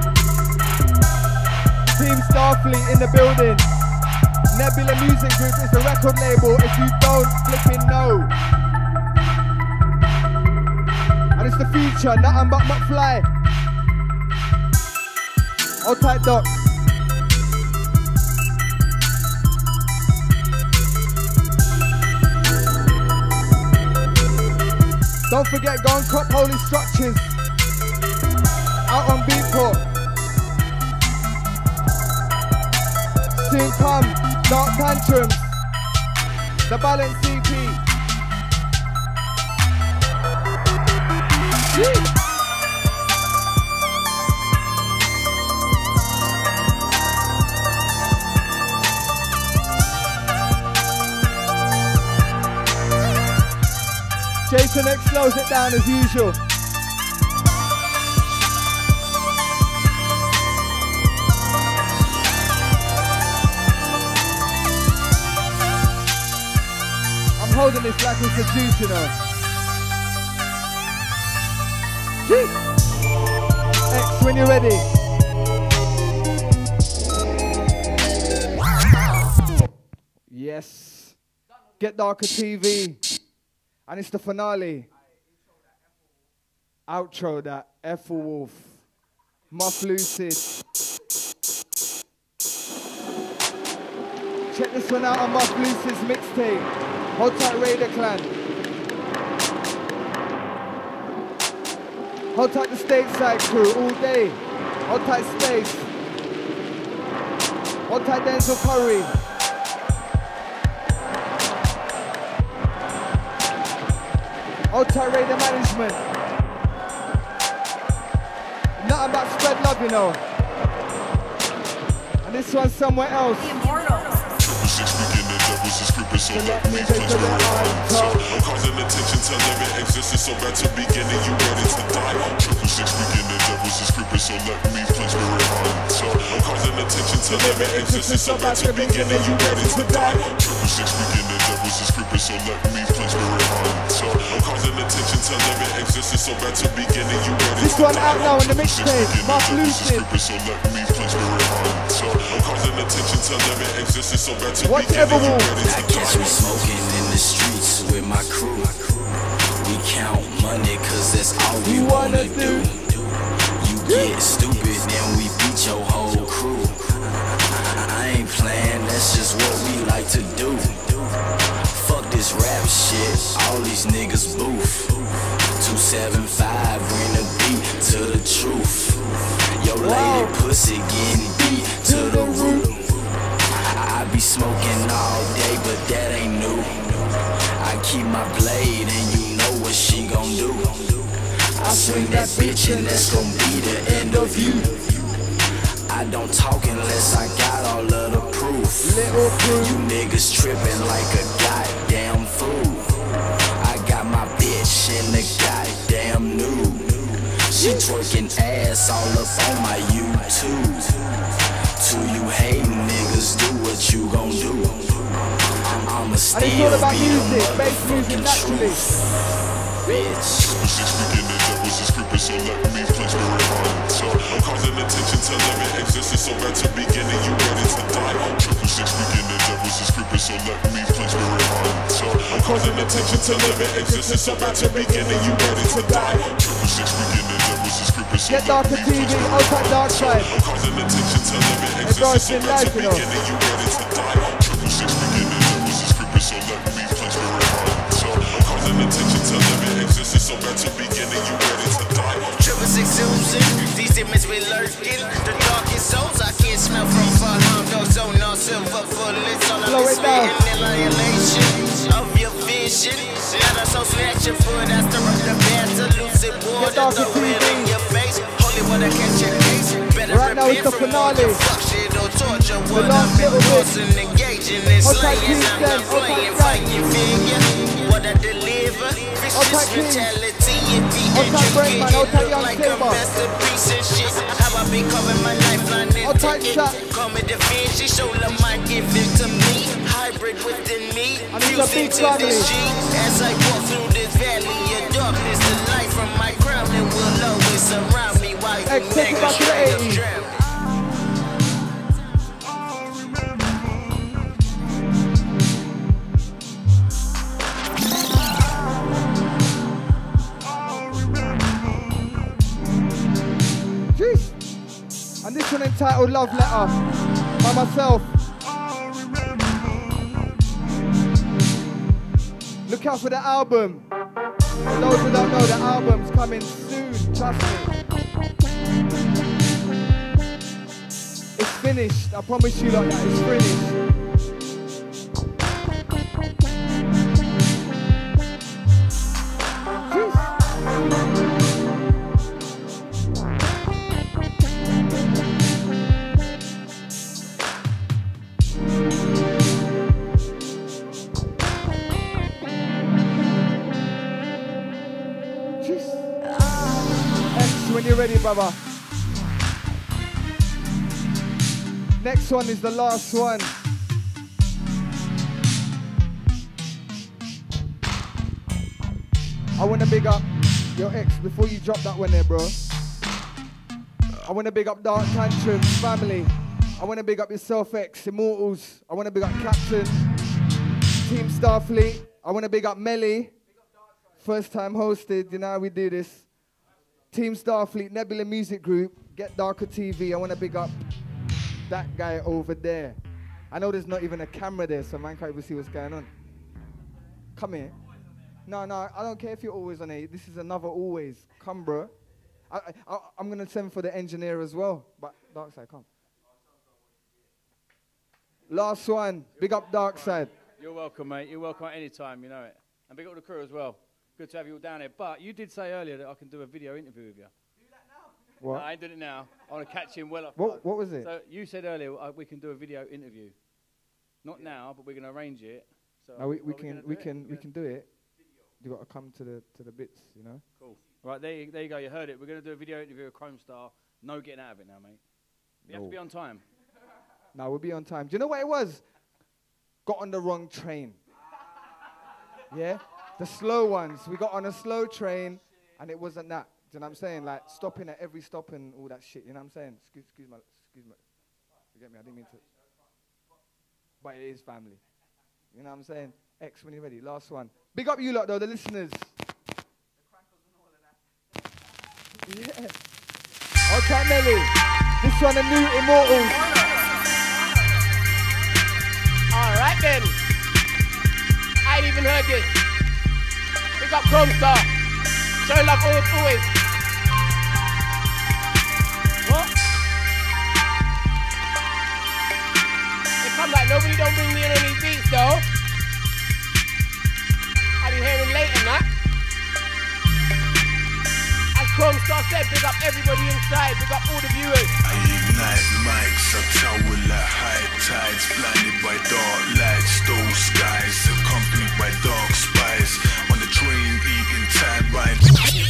M: Team Starfleet in the building. Nebula Music Group is the record label. If you don't flipping know. And it's the future, nothing but McFly. Hold tight, Doc. Don't forget, go and cop Holy Structures. Out on Beatport. Soon come, Dark Tantrums. The Balance E P. Jason X slows it down as usual. I'm holding this like it's a juice, you know. X, when you're ready. Yes. Get Darker T V. And it's the finale. Outro that. Ethelwolf. Muff Lucid. Check this one out on Muff Lucid's mixtape. Hold tight, Raider Clan. Hold tight the stateside crew all day. Hold tight Space. Hold tight Denzel Curry. Hold tight Raider Management. Nothing but spread love, you know. And this one's somewhere else.
D: So let me take the I'm causing attention to limit existence, so better beginning, you ready to die. Triple six begin the devils is creeping, so let me please be real. So I'm causing attention to limit existence, so better beginning, you ready to die. Triple six begin the devils is creeping, so let me please be real. So I'm causing attention to limit existence, so better beginning, you ready
M: this
D: to die.
M: This one out now in the mixtape, Muff Lucid.
D: So let me please be real. So I'm causing attention to limit existence, so better
M: What's
D: beginning, you ready to die.
A: Catch me smoking in the streets with my crew. We count money cause that's all we wanna do. You get stupid, then we beat your whole crew. I ain't playing, that's just what we like to do. Fuck this rap shit, all these niggas boof. two seven five, bring the beat to the truth. Yo lady pussy getting beat to the root. I, I be smoking all day, but that ain't new. I keep my blade and you know what she gon' do. I swing that bitch and that's gon' be the end of you. I don't talk unless I got all of the proof. You niggas trippin' like a goddamn fool. I got my bitch in the goddamn nude. She twerking ass all up on my YouTube. To you hating niggas, do what you gon' do. I'ma still be the motherfucking truth. Bitch.
D: So let me please be real. I'm causing attention to limit existence, so at the beginning you ready to die. Triple six begin the devils is creeping, so let me please be real. I'm causing attention to limit existence, so at the beginning you ready to die. Triple six begin the devils is creeping, so
M: Get Darker T V, outside Dark Side.
D: I'm causing attention to limit existence, so at the beginning you ready to die. Triple six begin the devils is creeping, so let me please be real. I'm causing attention to limit existence, so at the beginning you ready to die.
B: Triple six oozing, these demons be lurking. The darkest souls I can't smell from far. Long dogs on no silver bullets. All of this written annihilation of your vision. Not a social action for that stir up the battle. Lucid water, throw it in your face. Holy water catch your case. Better
M: right now it's the finale.
B: Fuck shit or torture.
M: The
B: What
M: last
B: I've been
M: little bit.
B: forcing, engaging in slaying. I'm not playing, fighting figure. What I deliver, vicious mentality. It be educated, look like a masterpiece and shit. How I be covering my lifeline and ticket. Call me Da Vinci, show love might give it to me. Hybrid within me, fusing to this G. As I walk through this valley of darkness, the light from my crown it will always surround me while you niggas try to drown me.
M: And this one entitled Love Letter by myself. Look out for the album. For those who don't know, the album's coming soon, trust me. It's finished, I promise you like that, it's finished. When you're ready, brother. Next one is the last one. I want to big up your ex before you drop that one there, bro. I want to big up Dark Tantrums family. I want to big up yourself, X, Immortals. I want to big up Captain, Team Starfleet. I want to big up Melly. First time hosted, you know how we do this. Team Starfleet, Nebula Music Group, Get Darker T V. I want to big up that guy over there. I know there's not even a camera there, so man can't even see what's going on. Come here. No, no, I don't care if you're always on it. This is another always. Come, bro. I, I, I'm going to send for the engineer as well. But Dark Side, come. Last one. Big up Dark Side.
F: You're welcome, mate. You're welcome at any time, you know it. And big up the crew as well. Good to have you all down here. But you did say earlier that I can do a video interview with you. Do that now.
M: What?
F: No, I ain't doing it now. I want to catch him well off
M: What,
F: guard.
M: what was it?
F: So you said earlier uh, we can do a video interview. Not now, but we're going to arrange it. So
M: no, we, we
F: are
M: can we can we can do it. You got to come to the to the bits, you know.
F: Cool. Right, there you, there you go. You heard it. We're going to do a video interview with Chrome Star. No getting out of it now, mate. You
M: No.
F: have to be on time.
M: No, we'll be on time. Do you know what it was? Got on the wrong train. Yeah? The slow ones. We got on a slow train, and it wasn't that. Do you know what I'm saying? Like, stopping at every stop and all that shit. You know what I'm saying? Excuse, excuse my, excuse me. You get me? I didn't mean to. But it is family. You know what I'm saying? X, when you're ready. Last one. Big up you lot, though, the listeners. Yeah. Okay, Nelly. This one, the new Immortals.
S: All right, then. I ain't even heard this. Pick up Chrome Star. Show love all always. What? They come like nobody don't bring me in on these beats though. I be hearing late and that. As Chrome Star said, big up everybody inside, big up all the viewers.
D: I ignite mics, I towel like high tides, blinded by dark lights, those skies, accompanied by dark spies. On the train, eating time bites.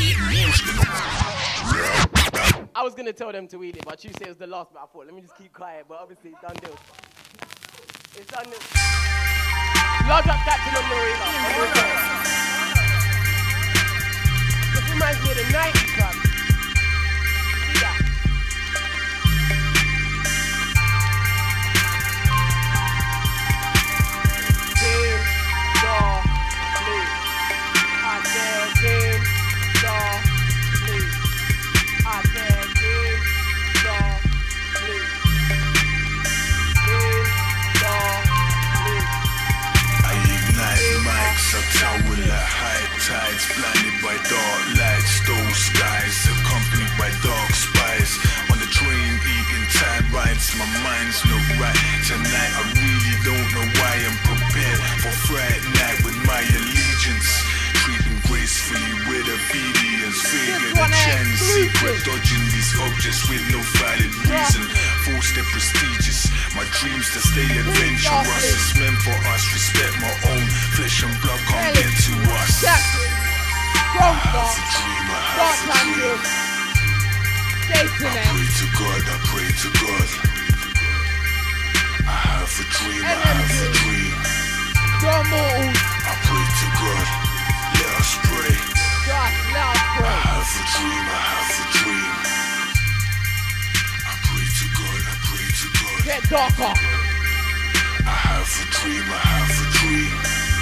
S: I was gonna tell them to eat it, but you said it was the last, but I thought, let me just keep quiet, but obviously it's done deal. It's done deal. Large up Captain on Marina. This reminds me of the nineties, fam. See that? King, Star, Blue. I said King, Star, Blue. I said King, Star, Blue. King, Star, Blue.
D: I ignite mics, I towel like high tides, blinded by dark lights, those skies, accompanied by dark spies. On the train, eating time bites, my mind's not right. Tonight I really don't know why I'm prepared for Friday night with my allegiance. Treating gracefully with obedience, figure the Chinese secret, dodging these objects with no valid reason. Force they're prestigious, my dreams to stay adventurous. It's meant for us, respect my own flesh and blood can't get to us. I have a dream, I have a dream. I pray to God, I pray to God. I have a dream, I have a dream. I pray to God, let us pray. I have a dream, I have a dream. I pray to God, I pray to God.
S: Get darker.
D: I have a dream, I have a dream.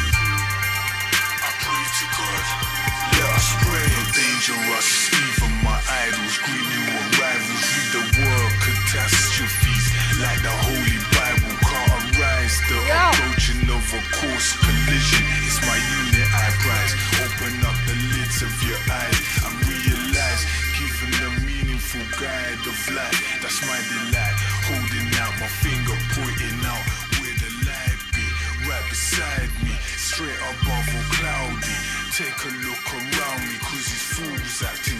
D: I pray to God, let us pray. No dangerous, even my idols greet new arrivals. Read the world catastrophes like the Holy Bible. Can't arise the
S: yeah.
D: approaching of a course collision. It's my unit I prize. Open up the lids of your eyes and realize, giving a meaningful guide of life. That's my delight. Holding out my finger, pointing out where the light be. Right beside me, straight above or cloudy. Take a look around me, cause these fools acting